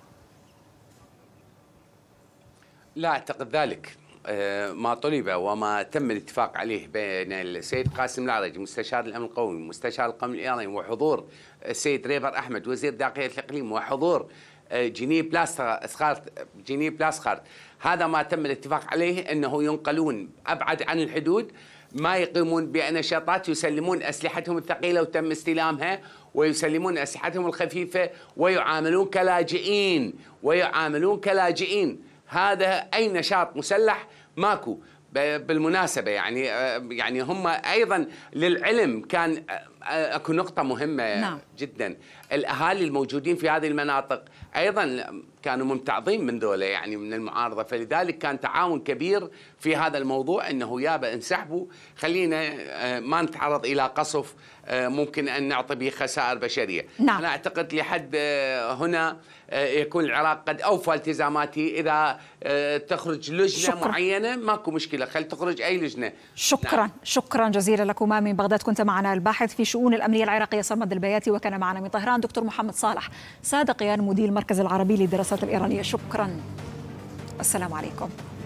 لا أعتقد ذلك. ما طلب وما تم الاتفاق عليه بين السيد قاسم العرجي مستشار الأمن القومي مستشار القومي الإيراني وحضور السيد ريفر أحمد وزير داخلية الإقليم وحضور جنيه بلاسغارت جنيه بلاسغارت هذا ما تم الاتفاق عليه، أنه ينقلون أبعد عن الحدود، ما يقيمون بنشاطات، يسلمون أسلحتهم الثقيلة وتم استلامها، ويسلمون أسلحتهم الخفيفة ويعاملون كلاجئين ويعاملون كلاجئين. هذا أي نشاط مسلح ماكو. بالمناسبة يعني يعني هم أيضا للعلم كان أكو نقطة مهمة نعم. جدا. الأهالي الموجودين في هذه المناطق أيضا كانوا ممتعضين من ذولا يعني من المعارضة، فلذلك كان تعاون كبير في هذا الموضوع، أنه يابا انسحبوا، خلينا ما نتعرض إلى قصف ممكن أن نعطي به خسائر بشرية. نعم. أنا أعتقد لحد هنا يكون العراق قد أوفى التزاماته. إذا تخرج لجنة شكرا. معينة ماكو مشكلة، خل تخرج أي لجنة. شكرا نعم. شكرا جزيلا لكما من بغداد. كنت معنا الباحث في شؤون الأمنية العراقية صمد البياتي، وكان معنا من طهران دكتور محمد صالح صادقيان مدير المركز العربي للدراسات الإيرانية. شكرا. السلام عليكم.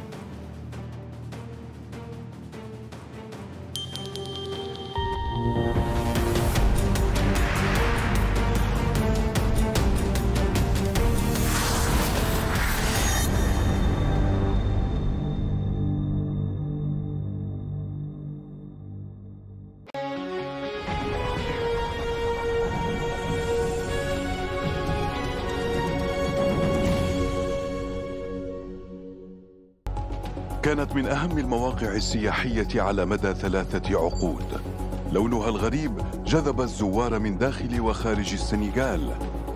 كانت من أهم المواقع السياحية على مدى ثلاثة عقود. لونها الغريب جذب الزوار من داخل وخارج السنغال،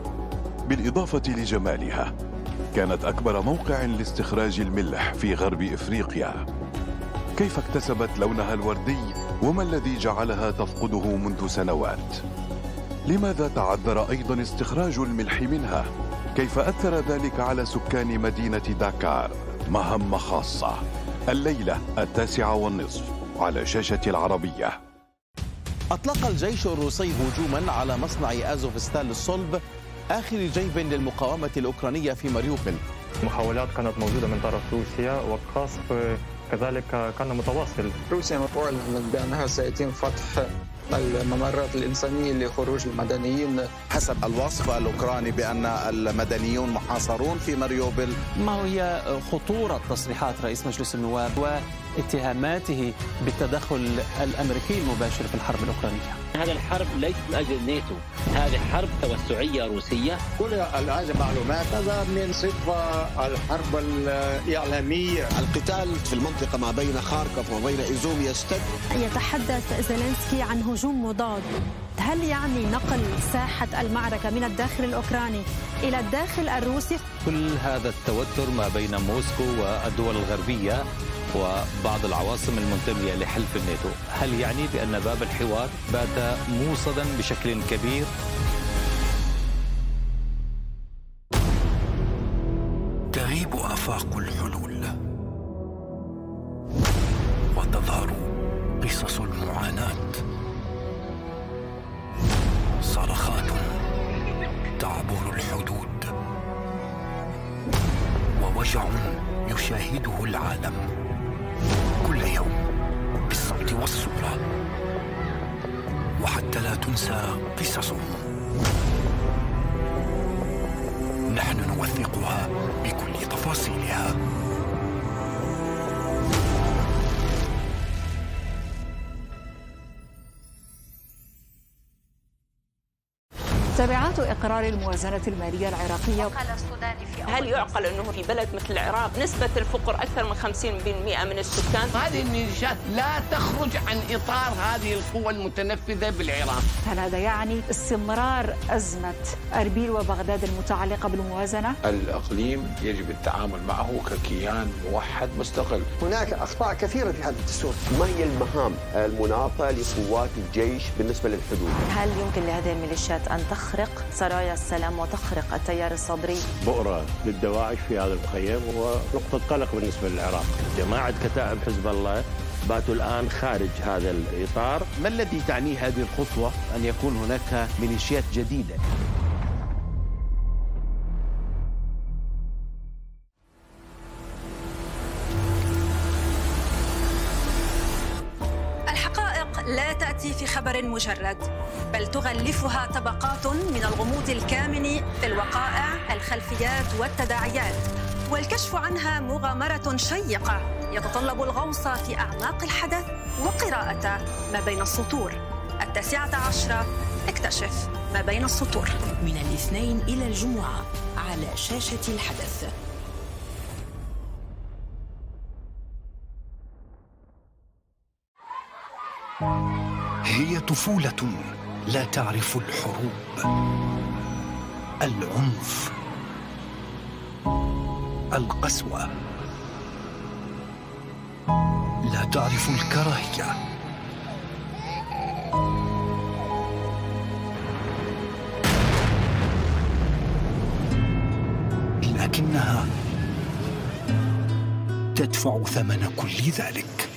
بالإضافة لجمالها كانت أكبر موقع لاستخراج الملح في غرب إفريقيا. كيف اكتسبت لونها الوردي، وما الذي جعلها تفقده منذ سنوات؟ لماذا تعذر أيضا استخراج الملح منها؟ كيف أثر ذلك على سكان مدينة داكار؟ مهمة خاصة الليلة التاسعة والنصف على شاشة العربية. أطلق الجيش الروسي هجوما على مصنع أزوفستال للصلب، آخر جيب للمقاومة الأوكرانية في ماريوبول. محاولات كانت موجودة من طرف روسيا، والقصف كذلك كان متواصل. روسيا تعلن بأنها سيتم فتح الممرات الإنسانية لخروج المدنيين. حسب الوصف الأوكراني بأن المدنيون محاصرون في ماريوبول. ما هي خطورة تصريحات رئيس مجلس النواب واتهاماته بالتدخل الأمريكي المباشر في الحرب الأوكرانية؟ هذا الحرب ليس من أجل الناتو، هذه حرب توسعية روسية. كل هذه المعلومات هذا من صفة الحرب الإعلامية. القتال في المنطقة ما بين خاركوف وبين إيزوم يشتد. يتحدث زيلينسكي عن هجوم مضاد. هل يعني نقل ساحة المعركة من الداخل الأوكراني إلى الداخل الروسي؟ كل هذا التوتر ما بين موسكو والدول الغربية وبعض العواصم المنتمية لحلف الناتو، هل يعني بأن باب الحوار بات موصدا بشكل كبير؟ تغيب آفاق الحلول وتظهر قصص المعاناة، صرخات تعبر الحدود، ووجع يشاهده العالم كل يوم بالصوت والصورة، وحتى لا تنسى قصصهم نحن نوثقها بكل تفاصيلها. تبعات إقرار الموازنة المالية العراقية. هل يعقل أنه في بلد مثل العراق نسبة الفقر أكثر من خمسين بالمئة من السكان؟ هذه النيشات لا تخرج عن إطار هذه القوى المتنفذة بالعراق. هل هذا يعني استمرار أزمة أربيل وبغداد المتعلقة بالموازنة؟ الإقليم يجب التعامل معه ككيان موحد مستقل. هناك أخطاء كثيرة في هذا الدستور. ما هي المهام المناطة لقوات الجيش بالنسبة للحدود؟ هل يمكن لهذه الميليشيات أن تخرق سرايا السلام وتخرق التيار الصدري؟ بؤرة للدواعش في هذا المخيم ونقطة قلق بالنسبة للعراق. جماعة كتائب حزب الله باتوا الآن خارج هذا الإطار. ما الذي تعنيه هذه الخطوة أن يكون هناك ميليشيات جديدة؟ لا تأتي في خبر مجرد، بل تغلفها طبقات من الغموض الكامن في الوقائع، الخلفيات والتداعيات، والكشف عنها مغامرة شيقة يتطلب الغوص في أعماق الحدث وقراءة ما بين السطور. التاسعة عشرة، اكتشف ما بين السطور، من الاثنين إلى الجمعة على شاشة الحدث. هي طفولة لا تعرف الحروب، العنف، القسوة، لا تعرف الكراهية. لكنها تدفع ثمن كل ذلك.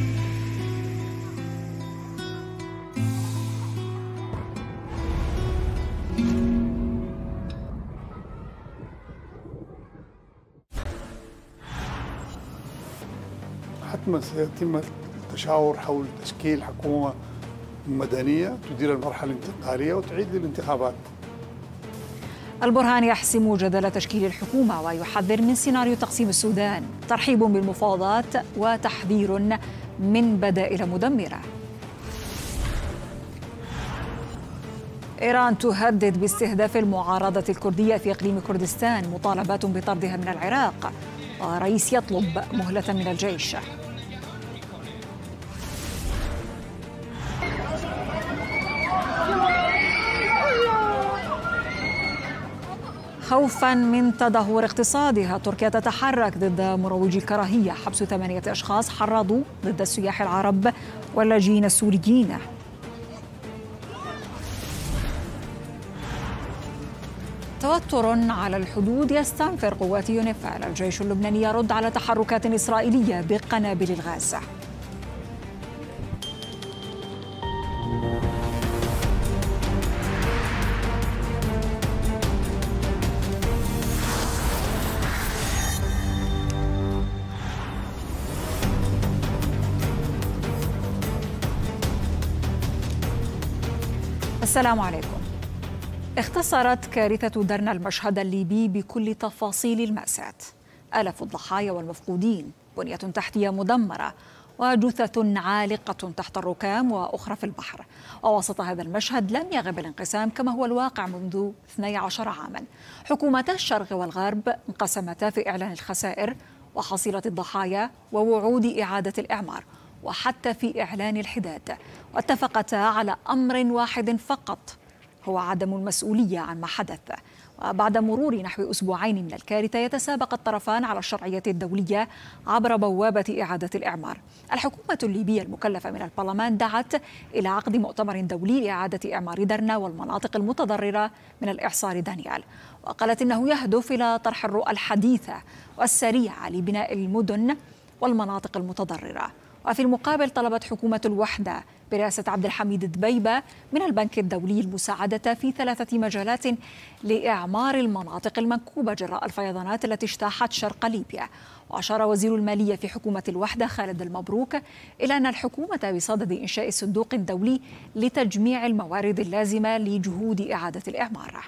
حتما سيتم التشاور حول تشكيل حكومة مدنية تدير المرحلة الانتقالية وتعيد للانتخابات. البرهان يحسم جدل تشكيل الحكومة ويحذر من سيناريو تقسيم السودان، ترحيب بالمفاوضات وتحذير من بدائل مدمرة. إيران تهدد باستهداف المعارضة الكردية في إقليم كردستان، مطالبات بطردها من العراق، ورئيس يطلب مهلة من الجيش. خوفا من تدهور اقتصادها، تركيا تتحرك ضد مروجي الكراهية، حبس ثمانية أشخاص حرضوا ضد السياح العرب واللاجئين السوريين. توتر على الحدود يستنفر قوات يونيفيل، الجيش اللبناني يرد على تحركات إسرائيلية بقنابل الغاز. السلام عليكم. اختصرت كارثة درنا المشهد الليبي بكل تفاصيل المأساة، آلاف الضحايا والمفقودين، بنية تحتية مدمرة، وجثث عالقة تحت الركام وأخرى في البحر. ووسط هذا المشهد لم يغب الانقسام كما هو الواقع منذ اثني عشر عاما. حكومتا الشرق والغرب انقسمتا في إعلان الخسائر وحصيلة الضحايا ووعود إعادة الإعمار، وحتى في إعلان الحداد، واتفقتا على أمر واحد فقط، هو عدم المسؤولية عن ما حدث. وبعد مرور نحو أسبوعين من الكارثة يتسابق الطرفان على الشرعية الدولية عبر بوابة إعادة الإعمار. الحكومة الليبية المكلفة من البرلمان دعت إلى عقد مؤتمر دولي لإعادة إعمار درنا والمناطق المتضررة من الإعصار دانيال، وقالت إنه يهدف إلى طرح الرؤى الحديثة والسريعة لبناء المدن والمناطق المتضررة. وفي المقابل طلبت حكومة الوحدة برئاسة عبد الحميد دبيبة من البنك الدولي المساعدة في ثلاثة مجالات لإعمار المناطق المنكوبة جراء الفيضانات التي اجتاحت شرق ليبيا. وأشار وزير المالية في حكومة الوحدة خالد المبروك إلى أن الحكومة بصدد إنشاء صندوق دولي لتجميع الموارد اللازمة لجهود إعادة الإعمار.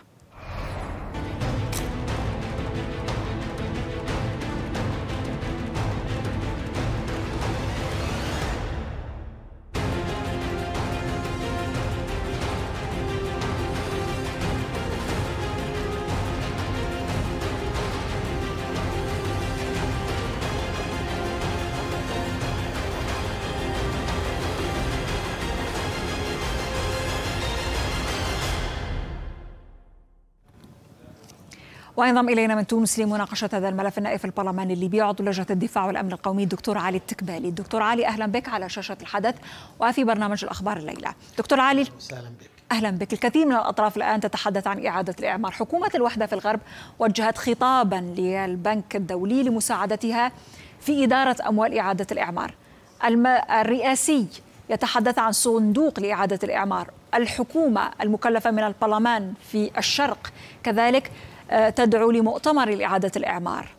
وينضم إلينا من تونس لمناقشة هذا الملف النائب في البرلمان الليبي عضو لجنة الدفاع والأمن القومي الدكتور علي التكبالي. دكتور علي، أهلا بك على شاشة الحدث وفي برنامج الأخبار الليلة. دكتور علي، أهلا بك. أهلا بك. الكثير من الأطراف الآن تتحدث عن إعادة الإعمار. حكومة الوحدة في الغرب وجهت خطابا للبنك الدولي لمساعدتها في إدارة أموال إعادة الإعمار. الرئاسي يتحدث عن صندوق لإعادة الإعمار. الحكومة المكلفة من البرلمان في الشرق كذلك تدعو لمؤتمر لإعادة الإعمار.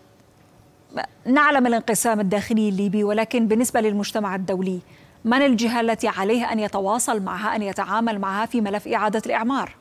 نعلم الانقسام الداخلي الليبي، ولكن بالنسبة للمجتمع الدولي من الجهة التي عليه أن يتواصل معها، أن يتعامل معها في ملف إعادة الإعمار؟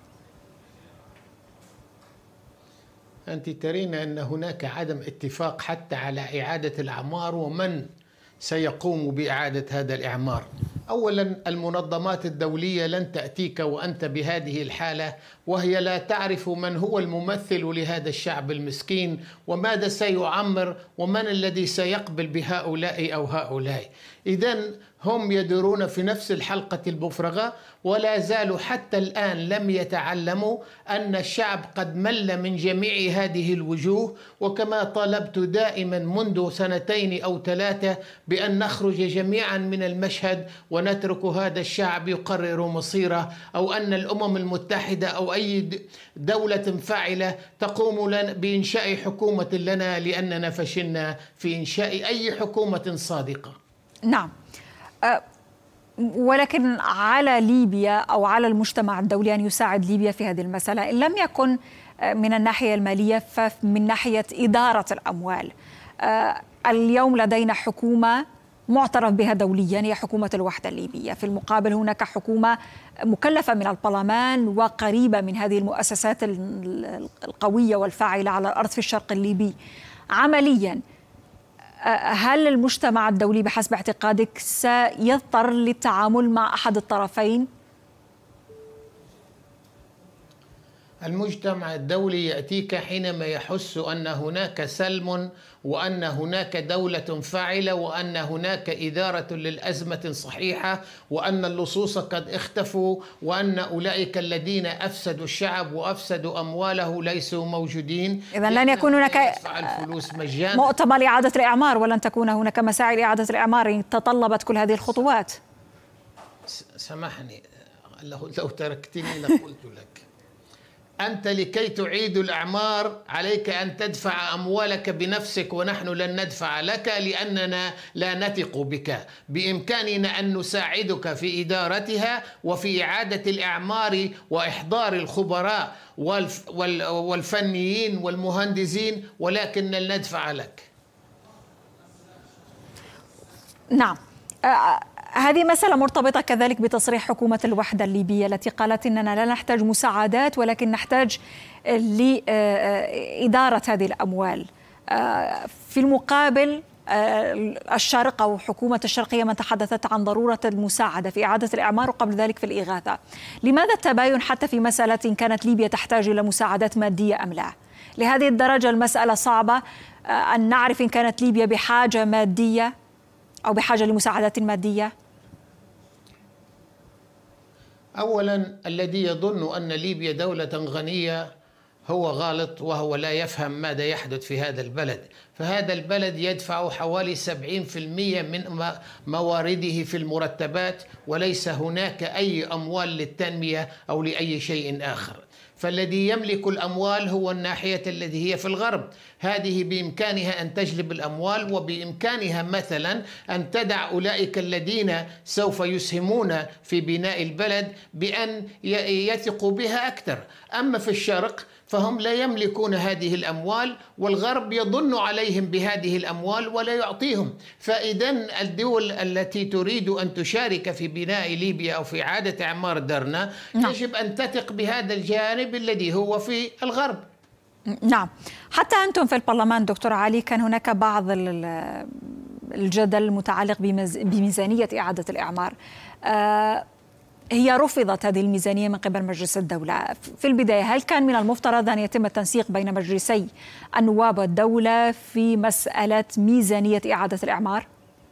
أنت ترين أن هناك عدم اتفاق حتى على إعادة الإعمار ومن سيقوم بإعادة هذا الإعمار. أولا، المنظمات الدولية لن تأتيك وأنت بهذه الحالة وهي لا تعرف من هو الممثل لهذا الشعب المسكين وماذا سيعمر ومن الذي سيقبل بهؤلاء أو هؤلاء. إذن هم يدورون في نفس الحلقة المفرغة، ولا زالوا حتى الآن لم يتعلموا أن الشعب قد مل من جميع هذه الوجوه. وكما طالبت دائما منذ سنتين أو ثلاثة بأن نخرج جميعا من المشهد ونترك هذا الشعب يقرر مصيره، أو أن الأمم المتحدة أو أي دولة فاعلة تقوم لنا بإنشاء حكومة لنا، لأننا فشلنا في إنشاء أي حكومة صادقة. نعم، ولكن على ليبيا أو على المجتمع الدولي أن يساعد ليبيا في هذه المسألة، إن لم يكن من الناحية المالية فمن ناحية إدارة الأموال. اليوم لدينا حكومة معترف بها دوليا، هي حكومة الوحدة الليبية. في المقابل هناك حكومة مكلفة من البرلمان وقريبة من هذه المؤسسات القوية والفاعلة على الأرض في الشرق الليبي. عمليا هل المجتمع الدولي بحسب اعتقادك سيضطر للتعامل مع أحد الطرفين؟ المجتمع الدولي يأتيك حينما يحس أن هناك سلم، وأن هناك دولة فاعلة، وأن هناك إدارة للأزمة صحيحة، وأن اللصوص قد اختفوا، وأن أولئك الذين أفسدوا الشعب وأفسدوا أمواله ليسوا موجودين. إذن لن يكون هناك الفلوس مجانا. مؤتمر لإعادة الإعمار، ولن تكون هناك مساعي لإعادة الإعمار تطلبت كل هذه الخطوات. سامحني، لو تركتني لقلت لك. أنت لكي تعيد الأعمار عليك أن تدفع أموالك بنفسك، ونحن لن ندفع لك لأننا لا نثق بك. بإمكاننا أن نساعدك في إدارتها وفي إعادة الأعمار وإحضار الخبراء والفنيين والمهندسين، ولكن لن ندفع لك. نعم، هذه مسألة مرتبطة كذلك بتصريح حكومة الوحدة الليبية التي قالت إننا لا نحتاج مساعدات ولكن نحتاج لإدارة هذه الأموال. في المقابل الشرق أو حكومة الشرق هي من تحدثت عن ضرورة المساعدة في إعادة الإعمار وقبل ذلك في الإغاثة. لماذا التباين حتى في مسألة إن كانت ليبيا تحتاج إلى مساعدات مادية أم لا؟ لهذه الدرجة المسألة صعبة أن نعرف إن كانت ليبيا بحاجة مادية أو بحاجة لمساعدات مادية؟ أولا، الذي يظن أن ليبيا دولة غنية هو غالط، وهو لا يفهم ماذا يحدث في هذا البلد. فهذا البلد يدفع حوالي سبعين بالمئة من موارده في المرتبات، وليس هناك أي أموال للتنمية أو لأي شيء آخر. فالذي يملك الأموال هو الناحية التي هي في الغرب. هذه بإمكانها أن تجلب الأموال، وبإمكانها مثلا أن تدع أولئك الذين سوف يسهمون في بناء البلد بأن يثقوا بها أكثر. أما في الشرق فهم لا يملكون هذه الأموال، والغرب يظن عليهم بهذه الأموال ولا يعطيهم. فإذن الدول التي تريد أن تشارك في بناء ليبيا أو في إعادة إعمار درنا يجب أن تثق بهذا الجانب الذي هو في الغرب. نعم، حتى أنتم في البرلمان دكتور علي كان هناك بعض الجدل المتعلق بميزانية إعادة الإعمار. آه هي رفضت هذه الميزانية من قبل مجلس الدولة. في البداية هل كان من المفترض أن يتم التنسيق بين مجلسي النواب والدولة في مسألة ميزانية إعادة الإعمار؟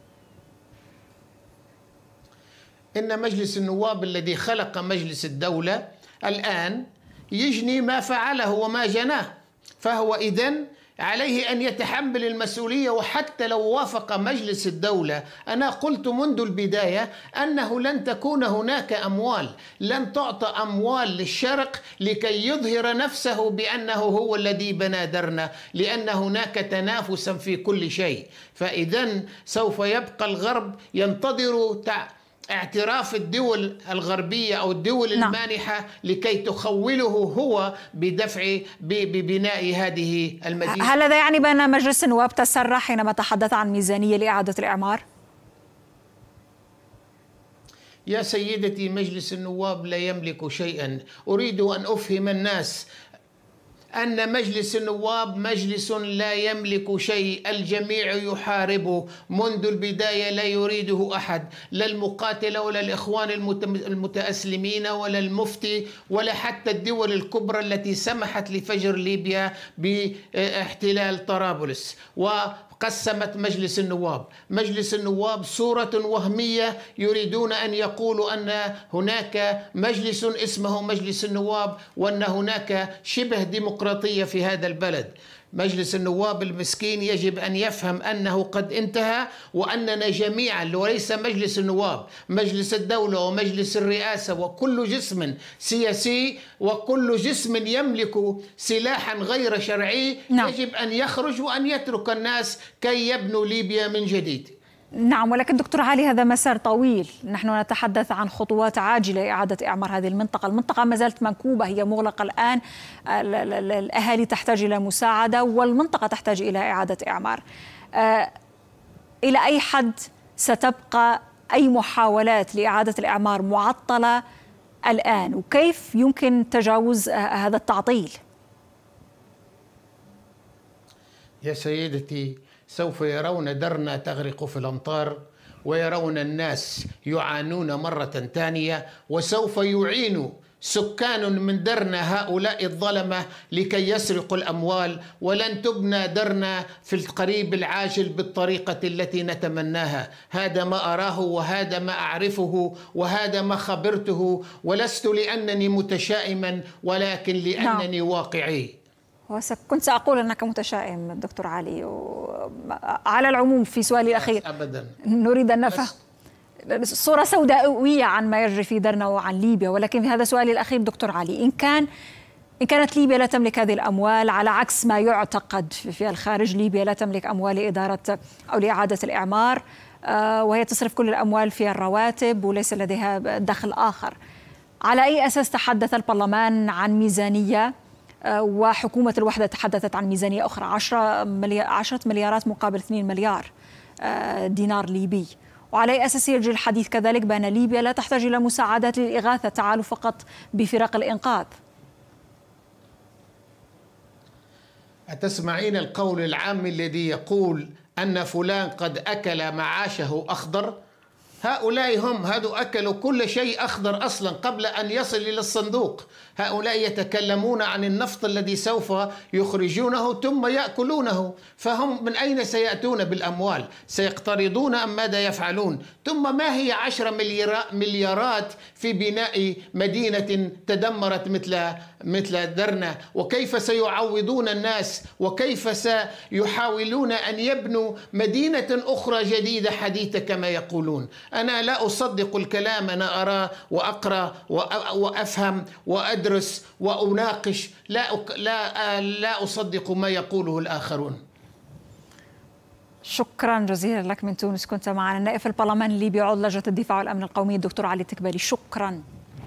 إن مجلس النواب الذي خلق مجلس الدولة الآن يجني ما فعله وما جناه، فهو إذن عليه أن يتحمل المسؤولية. وحتى لو وافق مجلس الدولة، أنا قلت منذ البداية أنه لن تكون هناك أموال، لن تعطى أموال للشرق لكي يظهر نفسه بأنه هو الذي بنى درنا، لأن هناك تنافسا في كل شيء. فإذن سوف يبقى الغرب ينتظر تع... اعتراف الدول الغربية أو الدول نعم. المانحة لكي تخوله هو بدفع ببناء هذه المدينة. هل هذا يعني بأن مجلس النواب تسرع حينما تحدث عن ميزانية لإعادة الإعمار؟ يا سيدتي، مجلس النواب لا يملك شيئا. أريد أن أفهم الناس أن مجلس النواب مجلس لا يملك شيء، الجميع يحاربه منذ البداية، لا يريده أحد، لا المقاتلة ولا الإخوان المتأسلمين ولا المفتي ولا حتى الدول الكبرى التي سمحت لفجر ليبيا باحتلال طرابلس. و قسمت مجلس النواب. مجلس النواب صورة وهمية يريدون أن يقولوا أن هناك مجلس اسمه مجلس النواب وأن هناك شبه ديمقراطية في هذا البلد. مجلس النواب المسكين يجب أن يفهم أنه قد انتهى، وأننا جميعا وليس مجلس النواب، مجلس الدولة ومجلس الرئاسة وكل جسم سياسي وكل جسم يملك سلاحا غير شرعي نعم. يجب أن يخرج وأن يترك الناس كي يبنوا ليبيا من جديد. نعم، ولكن دكتور علي هذا مسار طويل. نحن نتحدث عن خطوات عاجلة لإعادة إعمار هذه المنطقة. المنطقة ما زالت منكوبة، هي مغلقة الآن، الأهالي تحتاج إلى مساعدة والمنطقة تحتاج إلى إعادة إعمار. آه إلى أي حد ستبقى أي محاولات لإعادة الإعمار معطلة الآن، وكيف يمكن تجاوز هذا التعطيل؟ يا سيدتي، سوف يرون درنا تغرق في الأمطار، ويرون الناس يعانون مرة ثانية، وسوف يعين سكان من درنا هؤلاء الظلمة لكي يسرقوا الأموال، ولن تبنى درنا في القريب العاجل بالطريقة التي نتمناها. هذا ما أراه وهذا ما أعرفه وهذا ما خبرته، ولست لأنني متشائما ولكن لأنني نعم. واقعي. كنت سأقول أنك متشائم دكتور علي. على العموم في سؤالي الأخير أبدا نريد أن نفهم صورة سوداوية عن ما يجري في درنا وعن ليبيا، ولكن في هذا سؤالي الأخير دكتور علي، إن كان إن كانت ليبيا لا تملك هذه الأموال على عكس ما يعتقد في الخارج، ليبيا لا تملك أموال لإدارة أو لإعادة الإعمار، وهي تصرف كل الأموال في الرواتب وليس لديها دخل آخر، على أي أساس تحدث البرلمان عن ميزانية وحكومة الوحدة تحدثت عن ميزانية أخرى عشرة, مليار عشرة مليارات مقابل اثنين مليار دينار ليبي؟ وعلى أي أساس يجري الحديث كذلك بأن ليبيا لا تحتاج إلى مساعدات للإغاثة، تعالوا فقط بفرق الإنقاذ؟ أتسمعين القول العام الذي يقول أن فلان قد أكل معاشه أخضر؟ هؤلاء هم هذو أكلوا كل شيء أخضر أصلا قبل أن يصل إلى الصندوق. هؤلاء يتكلمون عن النفط الذي سوف يخرجونه ثم يأكلونه، فهم من أين سيأتون بالأموال؟ سيقترضون أم ماذا يفعلون؟ ثم ما هي عشر مليارات في بناء مدينة تدمرت مثل مثل درنا؟ وكيف سيعوضون الناس؟ وكيف سيحاولون أن يبنوا مدينة أخرى جديدة حديثة كما يقولون؟ أنا لا أصدق الكلام، أنا أرى وأقرأ وأفهم وأدرس وأناقش، لا لا لا أصدق ما يقوله الآخرون. شكرا جزيلا لك من تونس، كنت معنا النائب في البرلمان الليبي عضو لجنة الدفاع والأمن القومي الدكتور علي التكبالي، شكرا.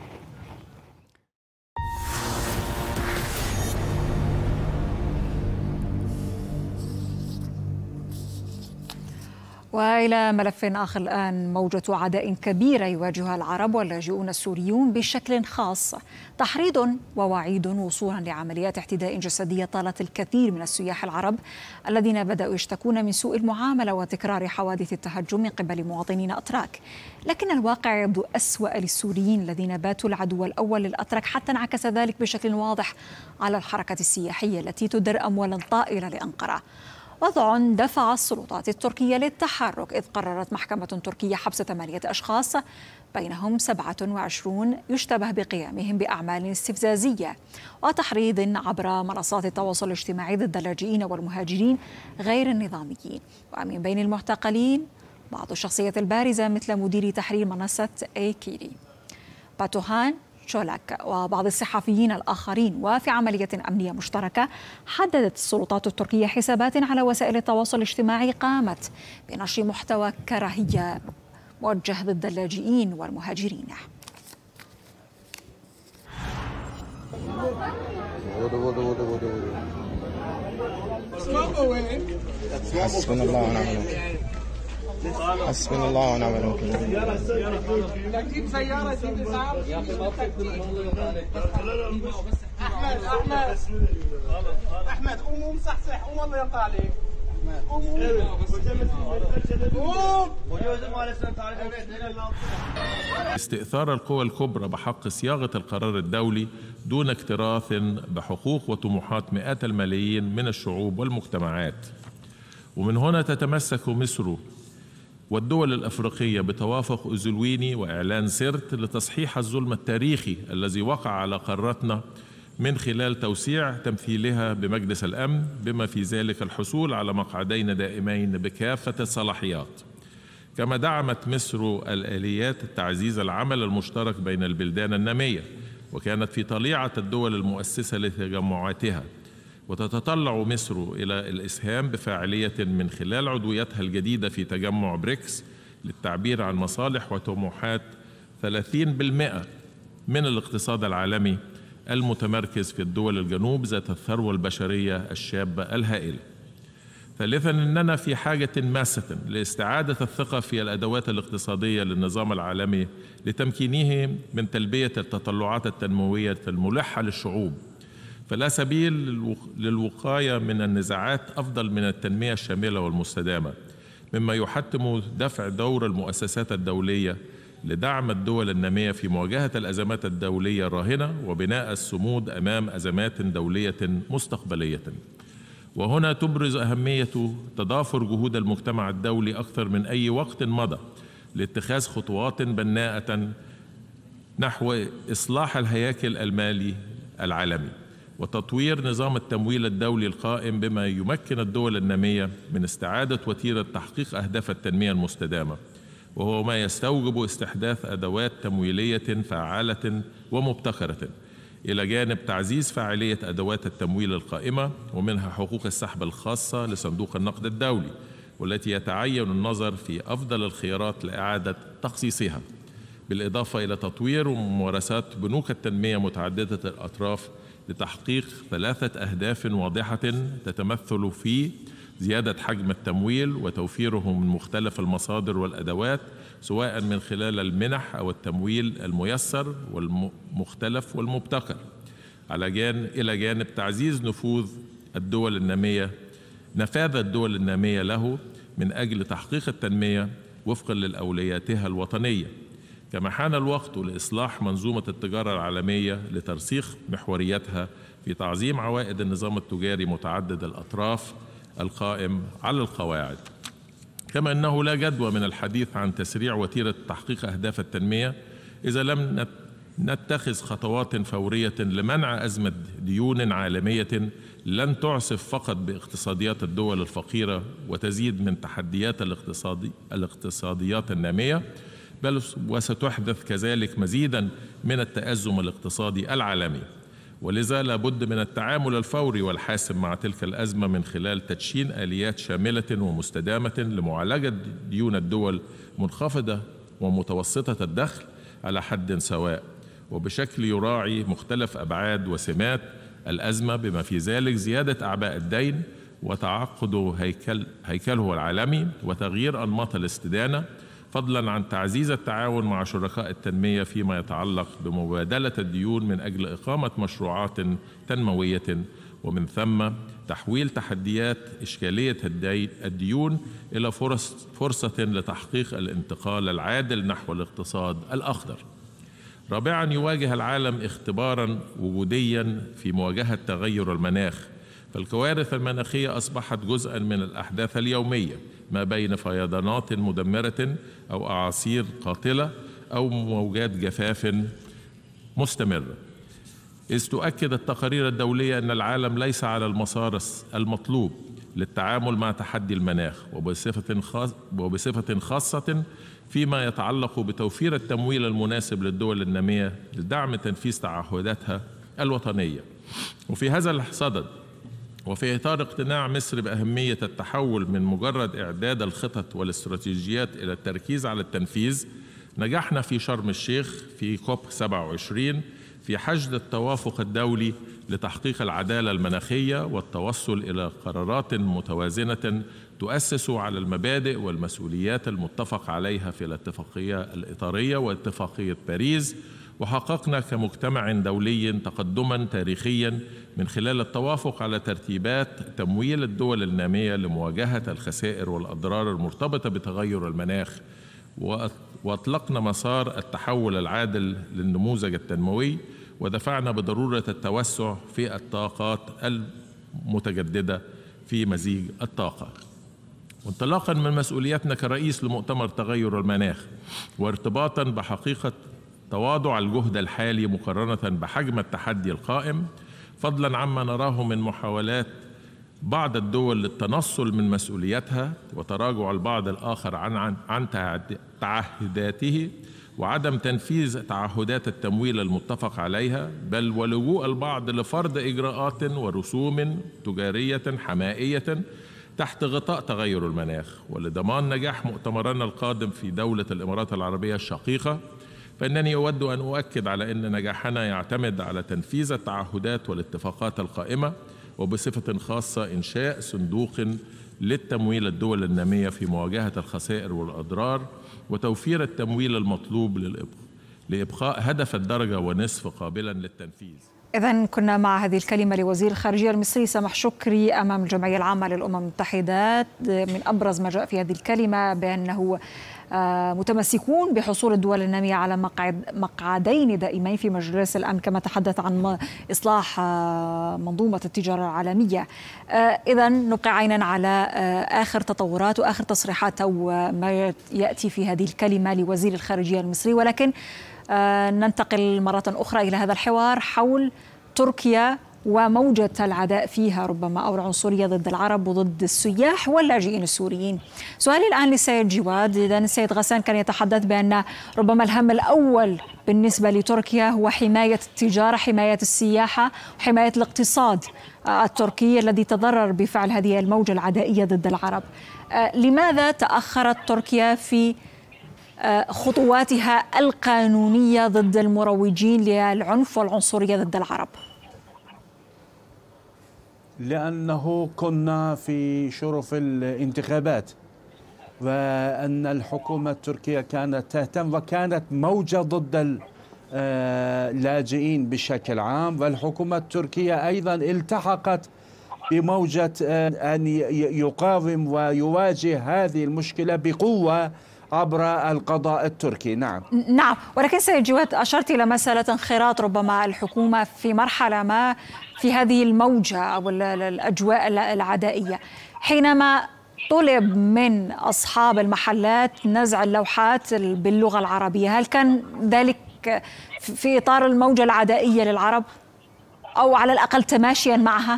وإلى ملف آخر الآن، موجة عداء كبيرة يواجهها العرب واللاجئون السوريون بشكل خاص، تحريض ووعيد وصولا لعمليات اعتداء جسدية طالت الكثير من السياح العرب الذين بدأوا يشتكون من سوء المعاملة وتكرار حوادث التهجم من قبل مواطنين أتراك. لكن الواقع يبدو أسوأ للسوريين الذين باتوا العدو الأول للأتراك، حتى انعكس ذلك بشكل واضح على الحركة السياحية التي تدر أموالا طائلة لأنقرة. وضع دفع السلطات التركية للتحرك، إذ قررت محكمة تركية حبس ثمانية أشخاص بينهم سبعة وعشرون يشتبه بقيامهم بأعمال استفزازية وتحريض عبر منصات التواصل الاجتماعي ضد اللاجئين والمهاجرين غير النظاميين. ومن بين المعتقلين بعض الشخصيات البارزة مثل مدير تحرير منصة ايكيري باتوهان شولاك وبعض الصحفيين الآخرين. وفي عملية أمنية مشتركة حددت السلطات التركية حسابات على وسائل التواصل الاجتماعي قامت بنشر محتوى كراهية موجه ضد اللاجئين والمهاجرين. حسبنا الله ونعم الوكيل. حسبنا الله ونعم الوكيل. جيب سيارة جيب إسعاف. أحمد أحمد أحمد قوم قوم صحصح قوم الله يرضى عليك. قوم استئثار القوى الكبرى بحق صياغة القرار الدولي دون اكتراث بحقوق وطموحات مئات الملايين من الشعوب والمجتمعات، ومن هنا تتمسك مصر والدول الأفريقية بتوافق أوزلويني وإعلان سرت لتصحيح الظلم التاريخي الذي وقع على قارتنا من خلال توسيع تمثيلها بمجلس الأمن، بما في ذلك الحصول على مقعدين دائمين بكافة الصلاحيات. كما دعمت مصر الآليات تعزيز العمل المشترك بين البلدان النامية، وكانت في طليعة الدول المؤسسة لتجمعاتها، وتتطلع مصر إلى الإسهام بفاعلية من خلال عضويتها الجديدة في تجمع بريكس للتعبير عن مصالح وطموحات ثلاثين بالمئة من الاقتصاد العالمي المتمركز في الدول الجنوب ذات الثروة البشرية الشابة الهائلة. ثالثاً، أننا في حاجة ماسة لاستعادة الثقة في الأدوات الاقتصادية للنظام العالمي لتمكينه من تلبية التطلعات التنموية الملحة للشعوب، فلا سبيل للوقاية من النزاعات أفضل من التنمية الشاملة والمستدامة، مما يحتم دفع دور المؤسسات الدولية لدعم الدول النامية في مواجهة الأزمات الدولية الراهنة وبناء الصمود أمام أزمات دولية مستقبلية. وهنا تبرز أهمية تضافر جهود المجتمع الدولي أكثر من أي وقت مضى لاتخاذ خطوات بناءة نحو إصلاح الهياكل المالي العالمي وتطوير نظام التمويل الدولي القائم، بما يمكن الدول النامية من استعادة وتيرة تحقيق أهداف التنمية المستدامة، وهو ما يستوجب استحداث أدوات تمويلية فعالة ومبتكرة، إلى جانب تعزيز فاعلية أدوات التمويل القائمة، ومنها حقوق السحب الخاصة لصندوق النقد الدولي، والتي يتعين النظر في أفضل الخيارات لإعادة تخصيصها، بالإضافة إلى تطوير وممارسات بنوك التنمية متعددة الأطراف لتحقيق ثلاثة أهداف واضحة تتمثل في زيادة حجم التمويل وتوفيره من مختلف المصادر والأدوات، سواء من خلال المنح أو التمويل الميسر والمختلف والمبتكر، على جانب إلى جانب تعزيز نفوذ الدول النامية نفاذ الدول النامية له من أجل تحقيق التنمية وفقا لأولوياتها الوطنية. كما حان الوقت لإصلاح منظومة التجارة العالمية لترسيخ محوريتها في تعظيم عوائد النظام التجاري متعدد الأطراف القائم على القواعد. كما أنه لا جدوى من الحديث عن تسريع وتيرة تحقيق أهداف التنمية إذا لم نتخذ خطوات فورية لمنع أزمة ديون عالمية لن تعصف فقط باقتصاديات الدول الفقيرة وتزيد من تحديات الاقتصادي الاقتصاديات النامية، بل وستحدث كذلك مزيدا من التأزم الاقتصادي العالمي. ولذا لا بد من التعامل الفوري والحاسم مع تلك الأزمة من خلال تدشين آليات شاملة ومستدامة لمعالجة ديون الدول منخفضة ومتوسطة الدخل على حد سواء، وبشكل يراعي مختلف أبعاد وسمات الأزمة، بما في ذلك زيادة أعباء الدين وتعقد هيكل هيكله العالمي وتغيير أنماط الاستدانة، فضلا عن تعزيز التعاون مع شركاء التنمية فيما يتعلق بمبادلة الديون من أجل إقامة مشروعات تنموية، ومن ثم تحويل تحديات إشكالية الديون إلى فرص فرصة لتحقيق الانتقال العادل نحو الاقتصاد الأخضر. رابعا، يواجه العالم اختبارا وجوديا في مواجهة تغير المناخ، فالكوارث المناخية أصبحت جزءا من الأحداث اليومية، ما بين فيضانات مدمرة أو أعاصير قاتلة أو موجات جفاف مستمرة، إذ تؤكد التقارير الدولية أن العالم ليس على المسار المطلوب للتعامل مع تحدي المناخ، وبصفة خاصة, وبصفة خاصة فيما يتعلق بتوفير التمويل المناسب للدول النامية لدعم تنفيذ تعهداتها الوطنية. وفي هذا الصدد، وفي إطار اقتناع مصر بأهمية التحول من مجرد إعداد الخطط والاستراتيجيات إلى التركيز على التنفيذ، نجحنا في شرم الشيخ في كوب سبعة وعشرين في حشد التوافق الدولي لتحقيق العدالة المناخية والتوصل إلى قرارات متوازنة تؤسس على المبادئ والمسؤوليات المتفق عليها في الاتفاقية الإطارية واتفاقية باريس. وحققنا كمجتمع دولي تقدما تاريخيا من خلال التوافق على ترتيبات تمويل الدول النامية لمواجهة الخسائر والأضرار المرتبطة بتغير المناخ، وأطلقنا مسار التحول العادل للنموذج التنموي، ودفعنا بضرورة التوسع في الطاقات المتجددة في مزيج الطاقة. وانطلاقا من مسؤوليتنا كرئيس لمؤتمر تغير المناخ، وارتباطا بحقيقة تواضع الجهد الحالي مقارنة بحجم التحدي القائم، فضلا عما نراه من محاولات بعض الدول للتنصل من مسؤوليتها وتراجع البعض الآخر عن عن تعهداته وعدم تنفيذ تعهدات التمويل المتفق عليها، بل ولجوء البعض لفرض إجراءات ورسوم تجارية حمائية تحت غطاء تغير المناخ. ولضمان نجاح مؤتمرنا القادم في دولة الإمارات العربية الشقيقة، فإنني أود أن أؤكد على أن نجاحنا يعتمد على تنفيذ التعهدات والاتفاقات القائمة، وبصفة خاصة إنشاء صندوق للتمويل الدول النامية في مواجهة الخسائر والأضرار، وتوفير التمويل المطلوب لإبقاء هدف الدرجة ونصف قابلا للتنفيذ. إذن كنا مع هذه الكلمة لوزير الخارجية المصري سمح شكري أمام الجمعية العامة للأمم المتحدة. من أبرز ما جاء في هذه الكلمة بأنه متمسكون بحصول الدول النامية على مقعد مقعدين دائمين في مجلس الأمن، كما تحدث عن إصلاح منظومة التجارة العالمية. إذن نبقي عينا على آخر تطورات وآخر تصريحات أو ما يأتي في هذه الكلمة لوزير الخارجية المصري، ولكن ننتقل مرة أخرى إلى هذا الحوار حول تركيا وموجة العداء فيها ربما أو العنصرية ضد العرب وضد السياح واللاجئين السوريين. سؤالي الآن للسيد جواد، إذا السيد غسان كان يتحدث بأن ربما الهم الأول بالنسبة لتركيا هو حماية التجارة، حماية السياحة، وحماية الاقتصاد التركي الذي تضرر بفعل هذه الموجة العدائية ضد العرب. لماذا تأخرت تركيا في خطواتها القانونية ضد المروجين للعنف والعنصرية ضد العرب؟ لأنه كنا في شرف الانتخابات، وأن الحكومة التركية كانت تهتم وكانت موجة ضد اللاجئين بشكل عام، والحكومة التركية أيضا التحقت بموجة أن يقاوم ويواجه هذه المشكلة بقوة عبر القضاء التركي. نعم نعم ولكن سيد جواد أشرت إلى مسألة انخراط ربما الحكومة في مرحلة ما في هذه الموجة أو الأجواء العدائية، حينما طلب من أصحاب المحلات نزع اللوحات باللغة العربية، هل كان ذلك في إطار الموجة العدائية للعرب أو على الأقل تماشيا معها؟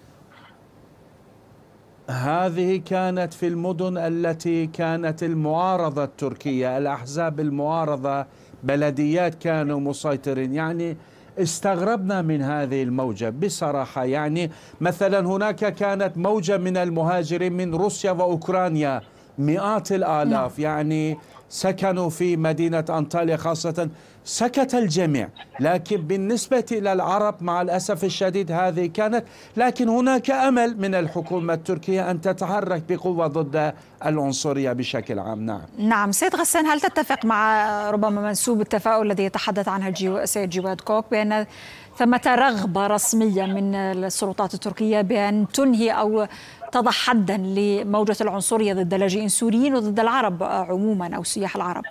هذه كانت في المدن التي كانت المعارضة التركية، الأحزاب المعارضة، بلديات كانوا مسيطرين. يعني استغربنا من هذه الموجة بصراحة. يعني مثلا هناك كانت موجة من المهاجرين من روسيا وأوكرانيا، مئات الآلاف، يعني سكنوا في مدينة أنطاليا خاصة، سكت الجميع. لكن بالنسبة إلى العرب مع الأسف الشديد هذه كانت، لكن هناك أمل من الحكومة التركية أن تتحرك بقوة ضد العنصرية بشكل عام. نعم نعم سيد غسان، هل تتفق مع ربما منسوب التفاؤل الذي يتحدث عنها الجيو... سيد جواد كوك بأن ثمة رغبة رسمية من السلطات التركية بأن تنهي أو تضع حدا لموجة العنصرية ضد اللاجئين السوريين وضد العرب عموما أو سياح العرب؟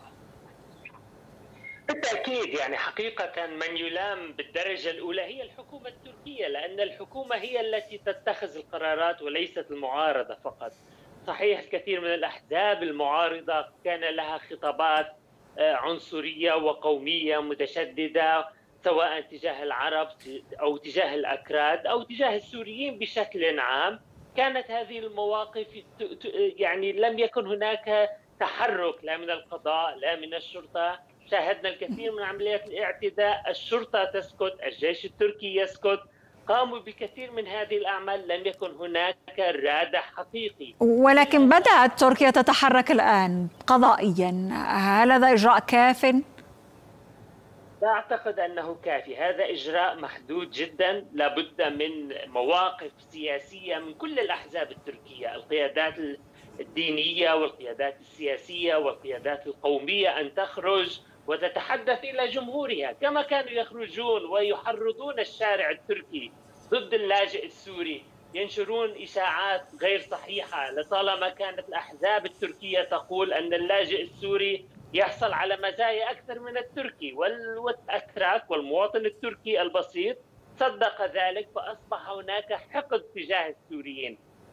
بالتأكيد، يعني حقيقة من يلام بالدرجة الأولى هي الحكومة التركية، لأن الحكومة هي التي تتخذ القرارات وليست المعارضة فقط. صحيح الكثير من الأحزاب المعارضة كان لها خطابات عنصرية وقومية متشددة، سواء تجاه العرب أو تجاه الأكراد أو تجاه السوريين بشكل عام. كانت هذه المواقف يعني لم يكن هناك تحرك لا من القضاء لا من الشرطة. شاهدنا الكثير من عمليات الاعتداء، الشرطة تسكت، الجيش التركي يسكت، قاموا بكثير من هذه الأعمال، لم يكن هناك رادع حقيقي. ولكن بدأت تركيا تتحرك الآن قضائيا، هل هذا إجراء كاف؟ لا أعتقد أنه كافي، هذا إجراء محدود جدا. لابد من مواقف سياسية من كل الأحزاب التركية، القيادات الدينية والقيادات السياسية والقيادات القومية، أن تخرج وتتحدث إلى جمهورها كما كانوا يخرجون ويحرضون الشارع التركي ضد اللاجئ السوري، ينشرون إشاعات غير صحيحة. لطالما كانت الأحزاب التركية تقول أن اللاجئ السوري يحصل على مزايا أكثر من التركي، والأتراك والمواطن التركي البسيط صدق ذلك، فأصبح هناك حقد تجاه السوريين.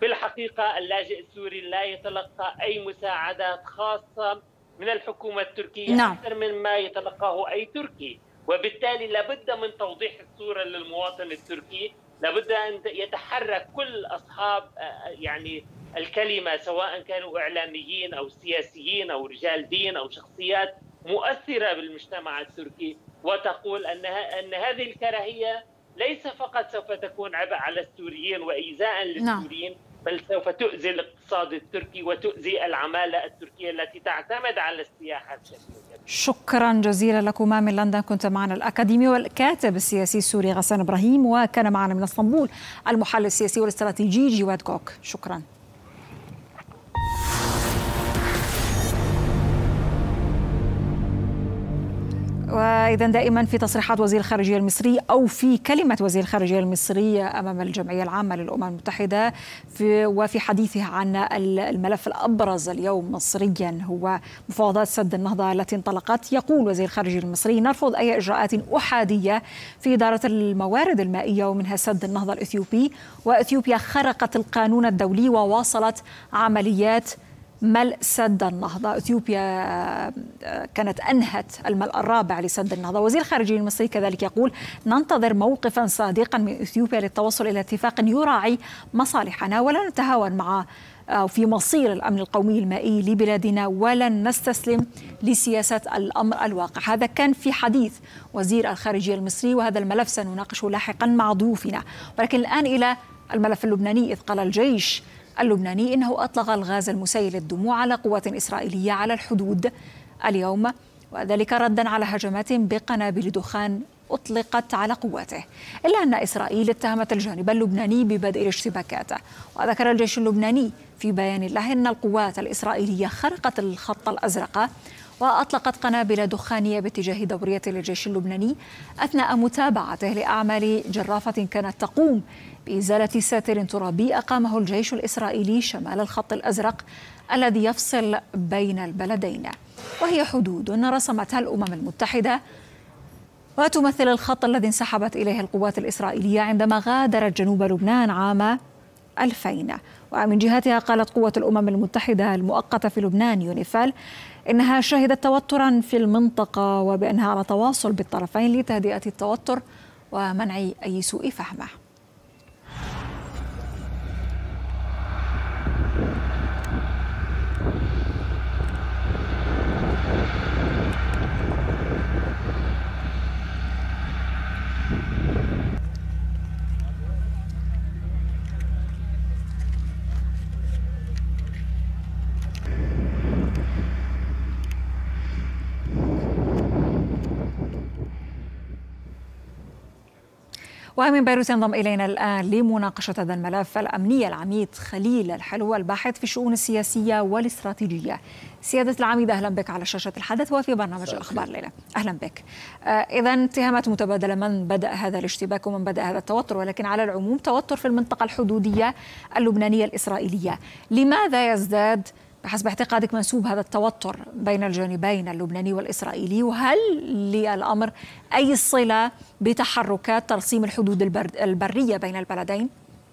في الحقيقة اللاجئ السوري لا يتلقى أي مساعدات خاصة من الحكومة التركية نعم. أكثر مما يتلقاه أي تركي، وبالتالي لابد من توضيح الصورة للمواطن التركي. لابد أن يتحرك كل أصحاب يعني الكلمة، سواء كانوا إعلاميين أو سياسيين أو رجال دين أو شخصيات مؤثرة بالمجتمع التركي، وتقول أن أن هذه الكراهية ليس فقط سوف تكون عبء على السوريين وإيذاء للسوريين، بل سوف تؤذي الاقتصاد التركي وتؤذي العمالة التركية التي تعتمد على السياحة بشكل كبير. شكرا جزيلا لكما من لندن. كنت معنا الأكاديمي والكاتب السياسي السوري غسان إبراهيم، وكان معنا من اسطنبول المحلل السياسي والاستراتيجي جواد كوك. شكرا. وإذا دائما في تصريحات وزير الخارجية المصري أو في كلمة وزير الخارجية المصري أمام الجمعية العامة للأمم المتحدة في وفي حديثه عن الملف الأبرز اليوم مصريا هو مفاوضات سد النهضة التي انطلقت، يقول وزير الخارجية المصري: نرفض أي إجراءات أحادية في إدارة الموارد المائية ومنها سد النهضة الإثيوبي، وإثيوبيا خرقت القانون الدولي وواصلت عمليات ملء سد النهضة. إثيوبيا كانت أنهت الملء الرابع لسد النهضة. وزير الخارجية المصري كذلك يقول: ننتظر موقفا صادقا من إثيوبيا للتوصل إلى اتفاق يراعي مصالحنا، ولا نتهاون مع في مصير الأمن القومي المائي لبلادنا، ولن نستسلم لسياسة الأمر الواقع. هذا كان في حديث وزير الخارجية المصري، وهذا الملف سنناقشه لاحقا مع ضيوفنا. ولكن الآن إلى الملف اللبناني، إذ قال الجيش اللبناني إنه أطلق الغاز المسيل للدموع على قوات إسرائيلية على الحدود اليوم، وذلك ردا على هجمات بقنابل دخان أطلقت على قواته. إلا أن إسرائيل اتهمت الجانب اللبناني ببدء الاشتباكات. وذكر الجيش اللبناني في بيان له أن القوات الإسرائيلية خرقت الخط الأزرق وأطلقت قنابل دخانية باتجاه دورية للجيش اللبناني أثناء متابعته لأعمال جرافة كانت تقوم بإزالة ساتر ترابي أقامه الجيش الإسرائيلي شمال الخط الأزرق الذي يفصل بين البلدين، وهي حدود رسمتها الأمم المتحدة وتمثل الخط الذي انسحبت إليه القوات الإسرائيلية عندما غادرت جنوب لبنان عام ألفين. ومن جهتها قالت قوة الأمم المتحدة المؤقتة في لبنان يونيفال إنها شهدت توترا في المنطقة، وبأنها على تواصل بالطرفين لتهدئة التوتر ومنع أي سوء فهمه. ومن بيروت ينضم إلينا الآن لمناقشة هذا الملف الأمني العميد خليل الحلو، الباحث في الشؤون السياسية والاستراتيجية. سيادة العميد، أهلا بك على شاشة الحدث وفي برنامج الأخبار الليلة. أهلا بك. آه إذا اتهامات متبادلة، من بدأ هذا الاشتباك ومن بدأ هذا التوتر، ولكن على العموم توتر في المنطقة الحدودية اللبنانية الإسرائيلية. لماذا يزداد بحسب اعتقادك منسوب هذا التوتر بين الجانبين اللبناني والإسرائيلي؟ وهل للأمر أي صلة بتحركات ترسيم الحدود البرية بين البلدين؟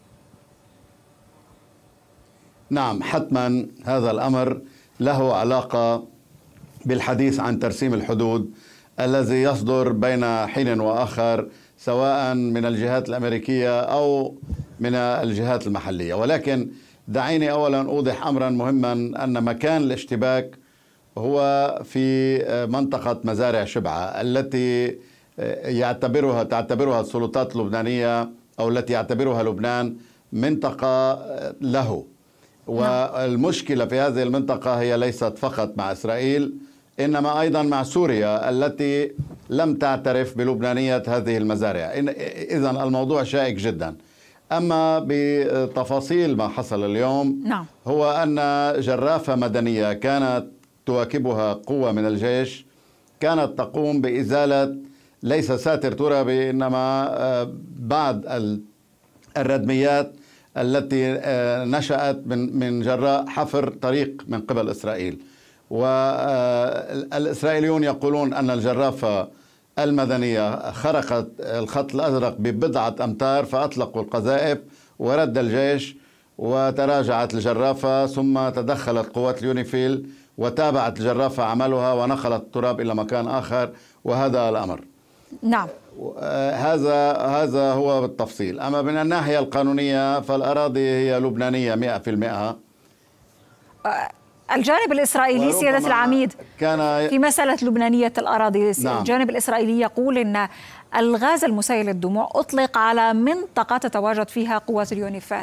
نعم، حتما هذا الأمر له علاقة بالحديث عن ترسيم الحدود الذي يصدر بين حين وآخر، سواء من الجهات الأمريكية أو من الجهات المحلية. ولكن دعيني أولا أوضح أمرا مهما، أن مكان الاشتباك هو في منطقة مزارع شبعة التي يعتبرها تعتبرها السلطات اللبنانية أو التي يعتبرها لبنان منطقة له. والمشكلة في هذه المنطقة هي ليست فقط مع إسرائيل، إنما أيضا مع سوريا التي لم تعترف بلبنانية هذه المزارع. إذن الموضوع شائك جدا. أما بتفاصيل ما حصل اليوم، نعم. هو أن جرافة مدنية كانت تواكبها قوة من الجيش كانت تقوم بإزالة ليس ساتر ترابي، إنما بعض الردميات التي نشأت من من جراء حفر طريق من قبل إسرائيل. والإسرائيليون يقولون أن الجرافة المدنية خرقت الخط الأزرق ببضعة أمتار، فأطلقوا القذائف ورد الجيش، وتراجعت الجرافة، ثم تدخلت قوات اليونيفيل وتابعت الجرافة عملها ونقلت التراب إلى مكان آخر، وهذا الأمر. نعم. هذا هذا هو بالتفصيل. أما من الناحية القانونية فالأراضي هي لبنانية مئة في المئة. الجانب الإسرائيلي سيادة العميد كان في مسألة لبنانية الأراضي، نعم. الجانب الإسرائيلي يقول أن الغاز المسيل للدموع أطلق على منطقة تتواجد فيها قوات اليونيفيل.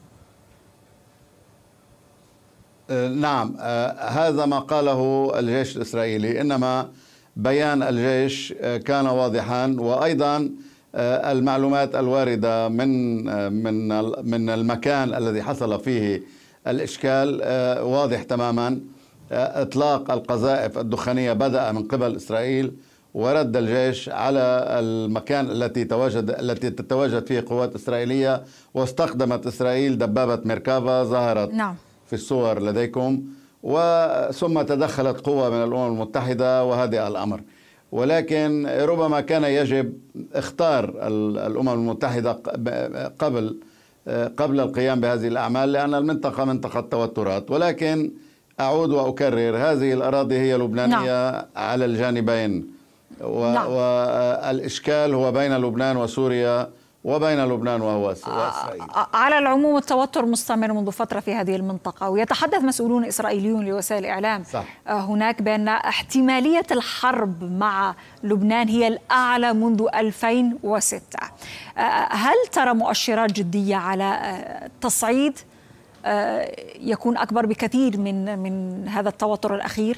نعم، هذا ما قاله الجيش الإسرائيلي، إنما بيان الجيش كان واضحا، وأيضا المعلومات الواردة من من من المكان الذي حصل فيه الإشكال واضح تماما. إطلاق القذائف الدخانية بدأ من قبل إسرائيل، ورد الجيش على المكان التي تواجد التي تتواجد فيه قوات إسرائيلية، واستخدمت إسرائيل دبابة ميركافا ظهرت نعم. في الصور لديكم، وثم تدخلت قوة من الأمم المتحدة وهذا الأمر. ولكن ربما كان يجب اختار الأمم المتحدة قبل قبل القيام بهذه الأعمال، لأن المنطقة منطقة توترات. ولكن أعود وأكرر، هذه الأراضي هي لبنانية نعم. على الجانبين، و... نعم. والإشكال هو بين لبنان وسوريا، وبين لبنان وهو إسرائيل. على العموم التوتر مستمر منذ فترة في هذه المنطقة، ويتحدث مسؤولون إسرائيليون لوسائل الإعلام صح. هناك بأن احتمالية الحرب مع لبنان هي الأعلى منذ ألفين وستة. هل ترى مؤشرات جدية على تصعيد يكون أكبر بكثير من من هذا التوتر الأخير؟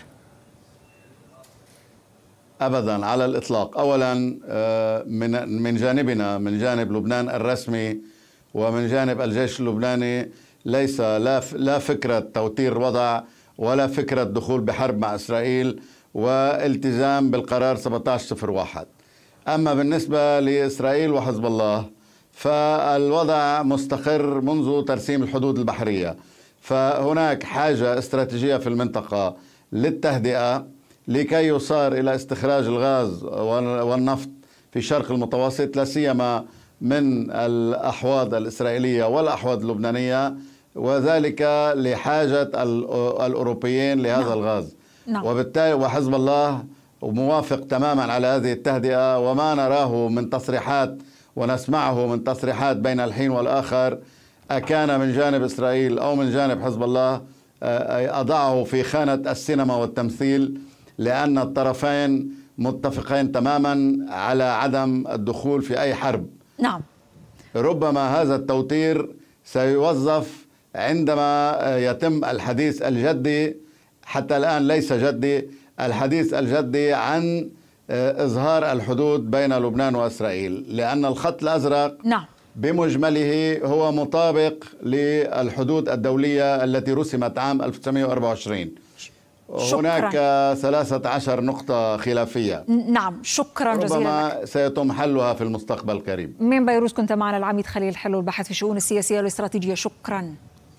أبدا على الإطلاق. أولا من من جانبنا، من جانب لبنان الرسمي ومن جانب الجيش اللبناني، ليس لا لا فكرة توتير وضع ولا فكرة دخول بحرب مع إسرائيل، والتزام بالقرار سبعة عشر صفر واحد. أما بالنسبة لإسرائيل وحزب الله فالوضع مستقر منذ ترسيم الحدود البحرية، فهناك حاجة استراتيجية في المنطقة للتهدئة لكي يصار إلى استخراج الغاز والنفط في شرق المتوسط، لا سيما من الأحواض الإسرائيلية والأحواض اللبنانية، وذلك لحاجة الأوروبيين لهذا نعم. الغاز نعم. وبالتالي وحزب الله موافق تماما على هذه التهدئة، وما نراه من تصريحات ونسمعه من تصريحات بين الحين والآخر أكان من جانب إسرائيل أو من جانب حزب الله أضعه في خانة السينما والتمثيل، لأن الطرفين متفقين تماما على عدم الدخول في أي حرب. نعم. ربما هذا التوتير سيوظف عندما يتم الحديث الجدي، حتى الآن ليس جدي، الحديث الجدي عن إظهار الحدود بين لبنان وإسرائيل، لأن الخط الأزرق نعم. بمجمله هو مطابق للحدود الدولية التي رسمت عام ألف وتسعمئة وأربعة وعشرين. شكرا. هناك ثلاثة عشر نقطة خلافية. نعم، شكرا جزيلا. ربما سيتم حلها في المستقبل القريب. من بيروت كنت معنا العميد خليل حلو، الباحث في الشؤون السياسية والاستراتيجية. شكرا.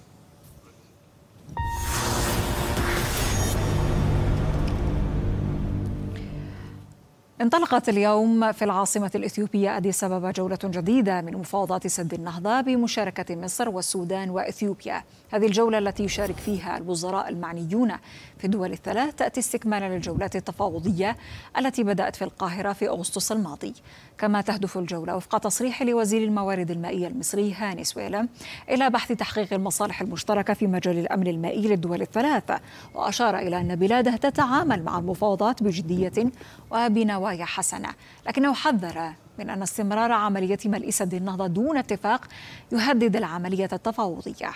انطلقت اليوم في العاصمة الإثيوبية أديس أبابا جولة جديدة من مفاوضات سد النهضة بمشاركة مصر والسودان وإثيوبيا. هذه الجولة التي يشارك فيها الوزراء المعنيون في الدول الثلاث تأتي استكمالا للجولات التفاوضية التي بدأت في القاهرة في أغسطس الماضي. كما تهدف الجولة وفق تصريح لوزير الموارد المائية المصري هاني سويلم إلى بحث تحقيق المصالح المشتركة في مجال الأمن المائي للدول الثلاث، وأشار إلى أن بلاده تتعامل مع المفاوضات بجدية وبنوايا حسنة، لكنه حذر من أن استمرار عملية ملء سد النهضة دون اتفاق يهدد العملية التفاوضية.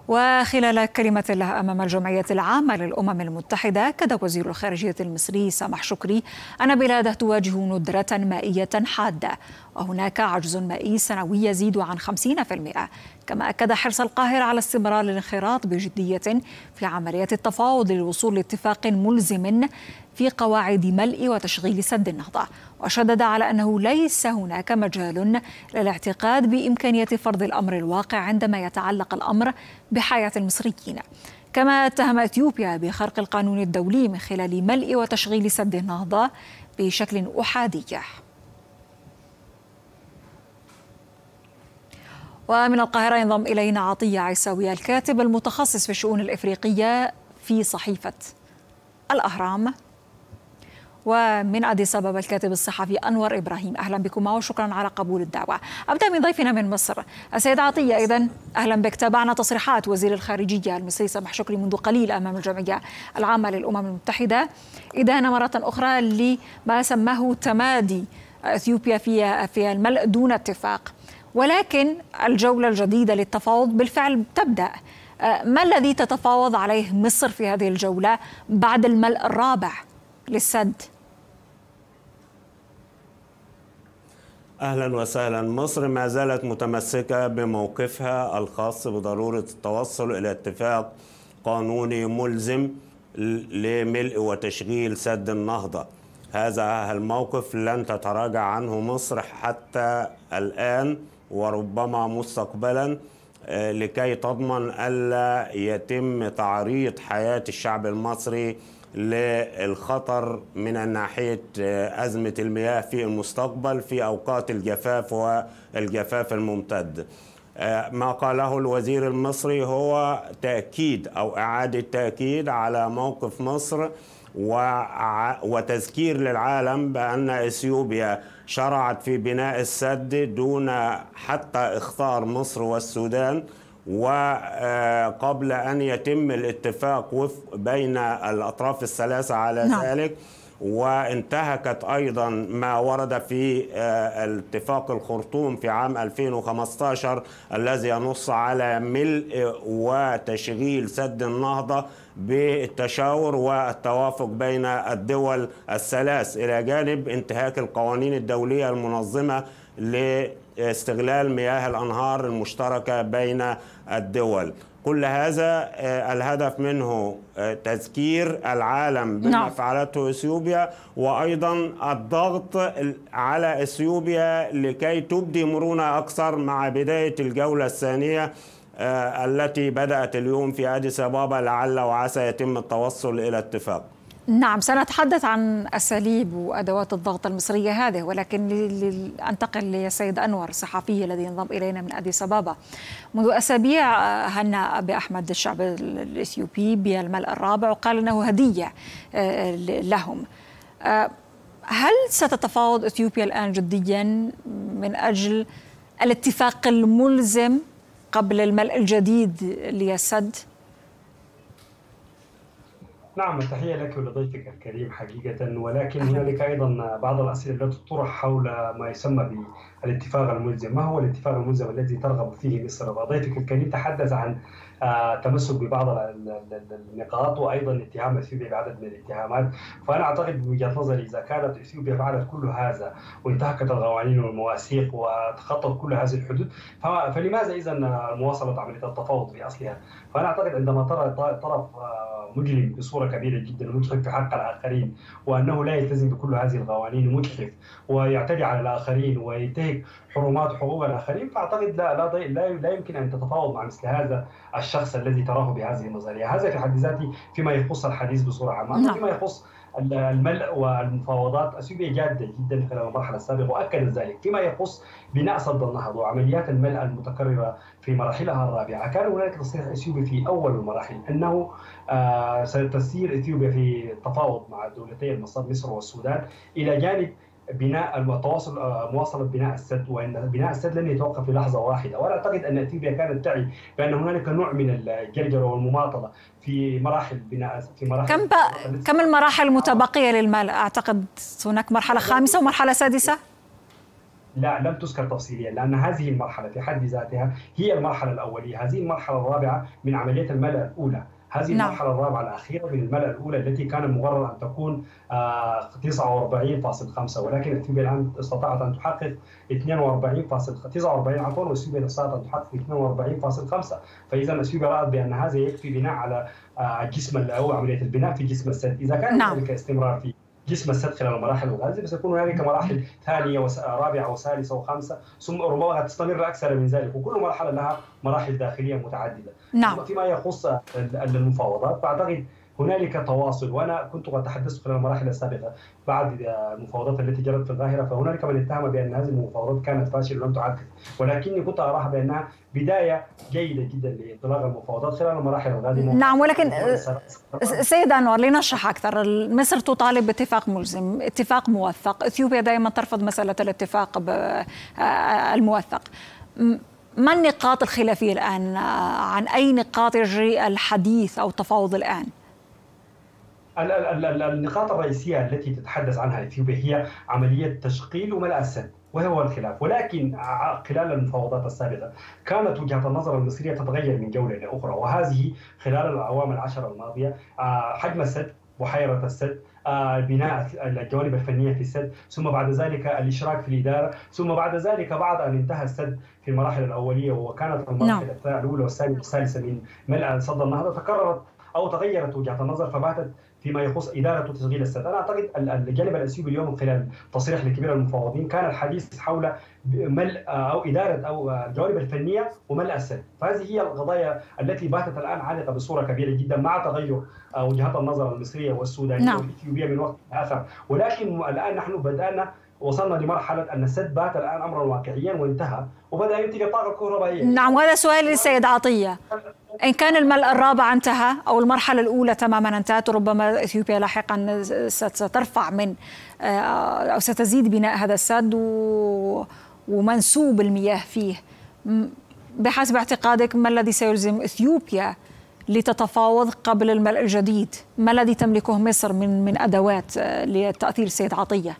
وخلال كلمة له أمام الجمعية العامة للأمم المتحدة أكد وزير الخارجية المصري سامح شكري أن بلاده تواجه ندرة مائية حادة وهناك عجز مائي سنوي يزيد عن خمسين بالمئة. كما أكد حرص القاهرة على استمرار الانخراط بجدية في عملية التفاوض للوصول لاتفاق ملزم في قواعد ملء وتشغيل سد النهضة، وشدد على أنه ليس هناك مجال للاعتقاد بإمكانية فرض الأمر الواقع عندما يتعلق الأمر بحياة المصريين. كما اتهم إثيوبيا بخرق القانون الدولي من خلال ملء وتشغيل سد النهضة بشكل أحادي. ومن القاهرة ينضم إلينا عطية عيساوي الكاتب المتخصص في الشؤون الإفريقية في صحيفة الأهرام، ومن أديس أبابا الكاتب الصحفي أنور إبراهيم. أهلا بكما وشكرا على قبول الدعوة. أبدأ من ضيفنا من مصر السيد عطية. إذن أهلا بك. تابعنا تصريحات وزير الخارجية المصري سامح شكري منذ قليل أمام الجمعية العامة للأمم المتحدة إدانة مرة أخرى لما سماه تمادي إثيوبيا في في الملء دون اتفاق، ولكن الجولة الجديدة للتفاوض بالفعل تبدأ. ما الذي تتفاوض عليه مصر في هذه الجولة بعد الملء الرابع للسد؟ أهلا وسهلا. مصر ما زالت متمسكة بموقفها الخاص بضرورة التوصل إلى اتفاق قانوني ملزم لملء وتشغيل سد النهضة. هذا الموقف لن تتراجع عنه مصر حتى الآن وربما مستقبلا، لكي تضمن ألا يتم تعريض حياة الشعب المصري للخطر من ناحية أزمة المياه في المستقبل في أوقات الجفاف والجفاف الممتد. ما قاله الوزير المصري هو تأكيد أو إعادة تأكيد على موقف مصر وتذكير للعالم بأن إثيوبيا شرعت في بناء السد دون حتى إخطار مصر والسودان، وقبل أن يتم الاتفاق بين الأطراف الثلاثة على نعم. ذلك، وانتهكت أيضا ما ورد في الاتفاق الخرطوم في عام ألفين وخمسة عشر الذي ينص على ملء وتشغيل سد النهضة بالتشاور والتوافق بين الدول الثلاث، إلى جانب انتهاك القوانين الدولية المنظمة لاستغلال مياه الأنهار المشتركة بين الدول. كل هذا الهدف منه تذكير العالم بما نعم. فعلته إثيوبيا، وأيضا الضغط على إثيوبيا لكي تبدي مرونة أكثر مع بداية الجولة الثانية التي بدأت اليوم في أديس أبابا، لعل وعسى يتم التوصل إلى اتفاق. نعم، سنتحدث عن أساليب وأدوات الضغط المصرية هذه، ولكن أنتقل للسيد أنور الصحفي الذي ينضم إلينا من أديس أبابا. منذ أسابيع هنأ أبي أحمد الشعب الإثيوبي بالملء الرابع وقال أنه هدية لهم. هل ستتفاوض إثيوبيا الآن جديا من أجل الاتفاق الملزم قبل الملء الجديد للسد؟ نعم، التحية لك ولضيفك الكريم حقيقة، ولكن هنالك أيضا بعض الأسئلة التي تطرح حول ما يسمى بالاتفاق الملزم. ما هو الاتفاق الملزم الذي ترغب فيه مصر؟ وضيفك الكريم تحدث عن تمسك ببعض النقاط وأيضا اتهام إثيوبيا بعدد من الاتهامات. فأنا أعتقد بوجهة نظري إذا كانت إثيوبيا فعلت كل هذا وانتهكت القوانين والمواثيق وتخطت كل هذه الحدود، فلماذا إذا مواصلة عملية التفاوض في أصلها؟ فأنا أعتقد عندما ترى طرف مجرم بصورة كبيرة جدا ومجرم في حق الآخرين، وأنه لا يلتزم بكل هذه القوانين ومجحف ويعتدي على الآخرين وينتهك حرمات وحقوق الآخرين، فأعتقد لا لا لا, لا يمكن أن تتفاوض مع مثل هذا الشخص الذي تراه بهذه النظرية. هذا في حد ذاته فيما يخص الحديث بصورة عامة. فيما يخص الملء والمفاوضات، اثيوبيا جاده جدا خلال المرحله السابقه واكدت ذلك. فيما يخص بناء سد النهضه وعمليات الملء المتكرره في مراحلها الرابعه، كان هناك تصريح اثيوبي في اول المراحل انه آه ستسير اثيوبيا في تفاوض مع الدولتين مصر والسودان الى جانب بناء التواصل مواصله بناء السد، وان بناء السد لن يتوقف في لحظه واحده. وانا اعتقد ان اثيوبيا كانت تعي بان هنالك نوع من الجرجره والمماطله في مراحل بناء في مراحل كم كم المراحل المتبقيه للملء؟ اعتقد هناك مرحله خامسه ومرحله سادسه. لا لم تذكر تفصيليا، لأن هذه المرحلة في حد ذاتها هي المرحلة الأولية. هذه المرحلة الرابعة من عملية الملأ الأولى. هذه نعم. المرحلة الرابعة الأخيرة من الملأ الأولى التي كان المقرر أن تكون تسعة وأربعين فاصلة خمسة، ولكن اثيوبيا الآن استطاعت أن تحقق اثنين وأربعين فاصلة تسعة وأربعين عفوا، واثيوبيا استطاعت أن تحقق اثنين وأربعين فاصلة خمسة. فإذا اثيوبيا رأت بأن هذا يكفي بناء على جسم أو عملية البناء في جسم السد. إذا كان نعم. هناك استمرار في جسم السد خلال المراحل الغازية، سيكون هنالك مراحل ثانية ورابعة وثالثة وخامسة، ثم ربما تستمر أكثر من ذلك، وكل مرحلة لها مراحل داخلية متعددة. نعم. فيما يخص المفاوضات فأعتقد هنالك تواصل، وأنا كنت قد تحدثت خلال المراحل السابقة بعد المفاوضات التي جرت في القاهرة، فهنالك من اتهم بأن هذه المفاوضات كانت فاشلة ولم تعد، ولكني كنت أراها بأنها بداية جيدة جدا لانطلاق المفاوضات خلال المراحل القادمة. نعم، ولكن سيد أنور لنشرح أكثر. مصر تطالب باتفاق ملزم، اتفاق موثق، إثيوبيا دائما ترفض مسألة الاتفاق الموثق. ما النقاط الخلافية الآن؟ عن أي نقاط يجري الحديث أو التفاوض الآن؟ النقاط الرئيسية التي تتحدث عنها إثيوبيا هي عملية تشغيل وملء السد، وهو الخلاف. ولكن خلال المفاوضات السابقة كانت وجهة النظر المصرية تتغير من جولة إلى أخرى، وهذه خلال الأعوام العشر الماضية. حجم السد، بحيرة السد، بناء الجوانب الفنية في السد، ثم بعد ذلك الإشراك في الإدارة، ثم بعد ذلك بعد أن انتهى السد في المراحل الأولية وكانت المراحل الأولى والثانية والثالثة من ملء سد النهضة، تكررت أو تغيرت وجهة النظر فباتت فيما يخص إدارة وتشغيل السد. أنا أعتقد الجانب الأثيوبي اليوم خلال تصريح لكبير المفاوضين كان الحديث حول ملء أو إدارة أو الجوانب الفنية وملء السد، فهذه هي القضايا التي باتت الآن عالقة بصورة كبيرة جدا مع تغير وجهات النظر المصرية والسودانية نعم. والإثيوبية من وقت آخر. ولكن الآن نحن بدأنا وصلنا لمرحلة أن السد بات الآن أمرا واقعيا وانتهى وبدأ ينتج الطاقة الكهربائية. نعم، وهذا سؤال للسيد عطية. إن كان الملء الرابع انتهى أو المرحلة الأولى تماما انتهت، ربما إثيوبيا لاحقا سترفع من أو ستزيد بناء هذا السد ومنسوب المياه فيه. بحسب اعتقادك ما الذي سيلزم إثيوبيا لتتفاوض قبل الملء الجديد؟ ما الذي تملكه مصر من من أدوات لتأثير سيد عطية؟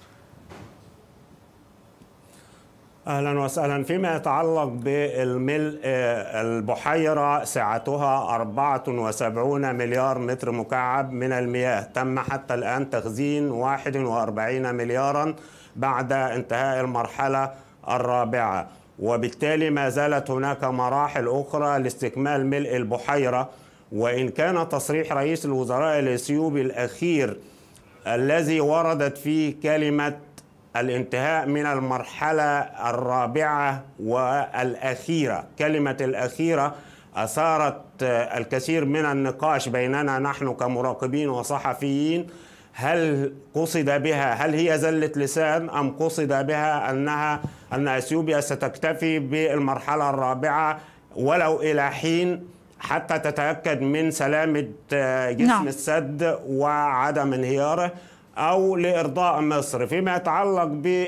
أهلا وسهلا. فيما يتعلق بالملء، البحيرة سعتها أربعة وسبعين مليار متر مكعب من المياه، تم حتى الآن تخزين واحد وأربعين مليارا بعد انتهاء المرحلة الرابعة، وبالتالي ما زالت هناك مراحل أخرى لاستكمال ملء البحيرة. وإن كان تصريح رئيس الوزراء الإثيوبي الأخير الذي وردت فيه كلمة الانتهاء من المرحلة الرابعة والأخيرة، كلمة الأخيرة أثارت الكثير من النقاش بيننا نحن كمراقبين وصحفيين. هل قصد بها، هل هي زلة لسان أم قصد بها أنها أن إثيوبيا ستكتفي بالمرحلة الرابعة ولو إلى حين حتى تتأكد من سلامة جسم نعم. السد وعدم انهياره، أو لإرضاء مصر؟ فيما يتعلق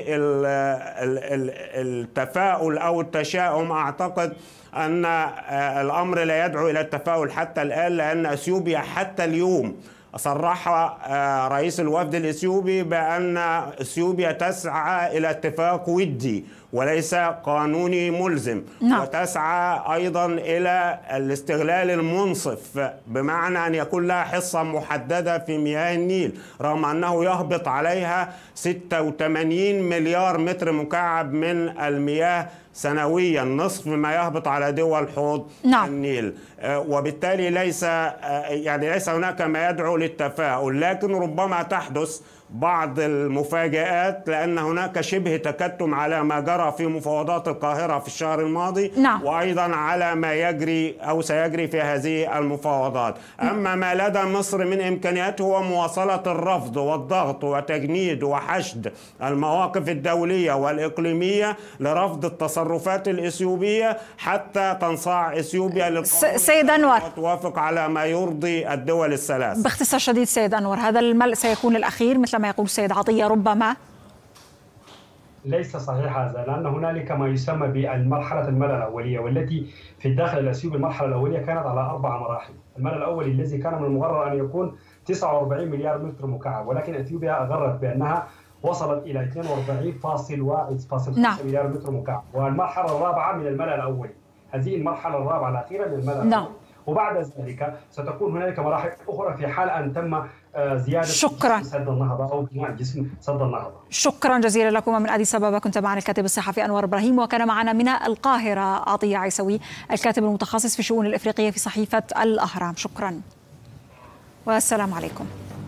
بالتفاؤل أو التشاؤم، أعتقد أن الأمر لا يدعو إلى التفاؤل حتى الآن، لأن إثيوبيا حتى اليوم صرح رئيس الوفد الإثيوبي بأن إثيوبيا تسعى إلى اتفاق ودي وليس قانوني ملزم نعم. وتسعى أيضا إلى الاستغلال المنصف، بمعنى أن يكون لها حصة محددة في مياه النيل، رغم أنه يهبط عليها ستة وثمانين مليار متر مكعب من المياه سنويا، نصف ما يهبط على دول حوض نعم. النيل. وبالتالي ليس يعني ليس هناك ما يدعو للتفاؤل، لكن ربما تحدث بعض المفاجآت، لأن هناك شبه تكتم على ما جرى في مفاوضات القاهرة في الشهر الماضي نعم. وأيضا على ما يجري أو سيجري في هذه المفاوضات. أما ما لدى مصر من إمكانيات هو مواصلة الرفض والضغط وتجنيد وحشد المواقف الدولية والإقليمية لرفض التصرفات الإثيوبية حتى تنصاع إثيوبيا للقانون سيد أنور وتوافق على ما يرضي الدول الثلاث. باختصار شديد سيد أنور، هذا الملء سيكون الأخير مثل ما يقول السيد عطية؟ ربما ليس صحيح هذا، لأن هنالك ما يسمى بالمرحلة الملأ الأولية، والتي في الداخل الأثيوبي المرحلة الأولية كانت على أربع مراحل. الملأ الأولي الذي كان من المقرر أن يكون تسعة وأربعين مليار متر مكعب، ولكن أثيوبيا أغرت بأنها وصلت إلى اثنين وأربعين فاصلة واحد فاصلة نعم. خمسة مليار متر مكعب، والمرحلة الرابعة من الملأ الأولي. هذه المرحلة الرابعة الأخيرة من الملأ نعم. الأولي. وبعد ذلك ستكون هنالك مراحل أخرى في حال أن تم زيادة شكرا سد النهضة أو بناء جسم سد النهضة. شكرا جزيلا لكم من أديس أبابا. كنت معنا الكاتب الصحفي أنور إبراهيم، وكان معنا من القاهرة عطية عيسوي الكاتب المتخصص في الشؤون الإفريقية في صحيفة الأهرام. شكرا والسلام عليكم.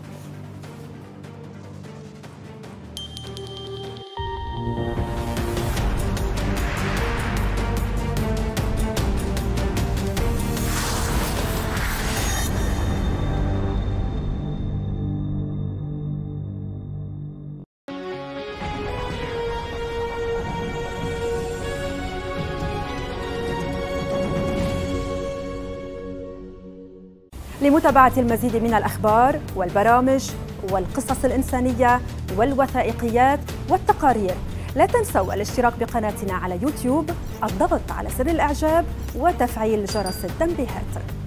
لمتابعة المزيد من الأخبار والبرامج والقصص الإنسانية والوثائقيات والتقارير، لا تنسوا الاشتراك بقناتنا على يوتيوب، الضغط على زر الإعجاب وتفعيل جرس التنبيهات.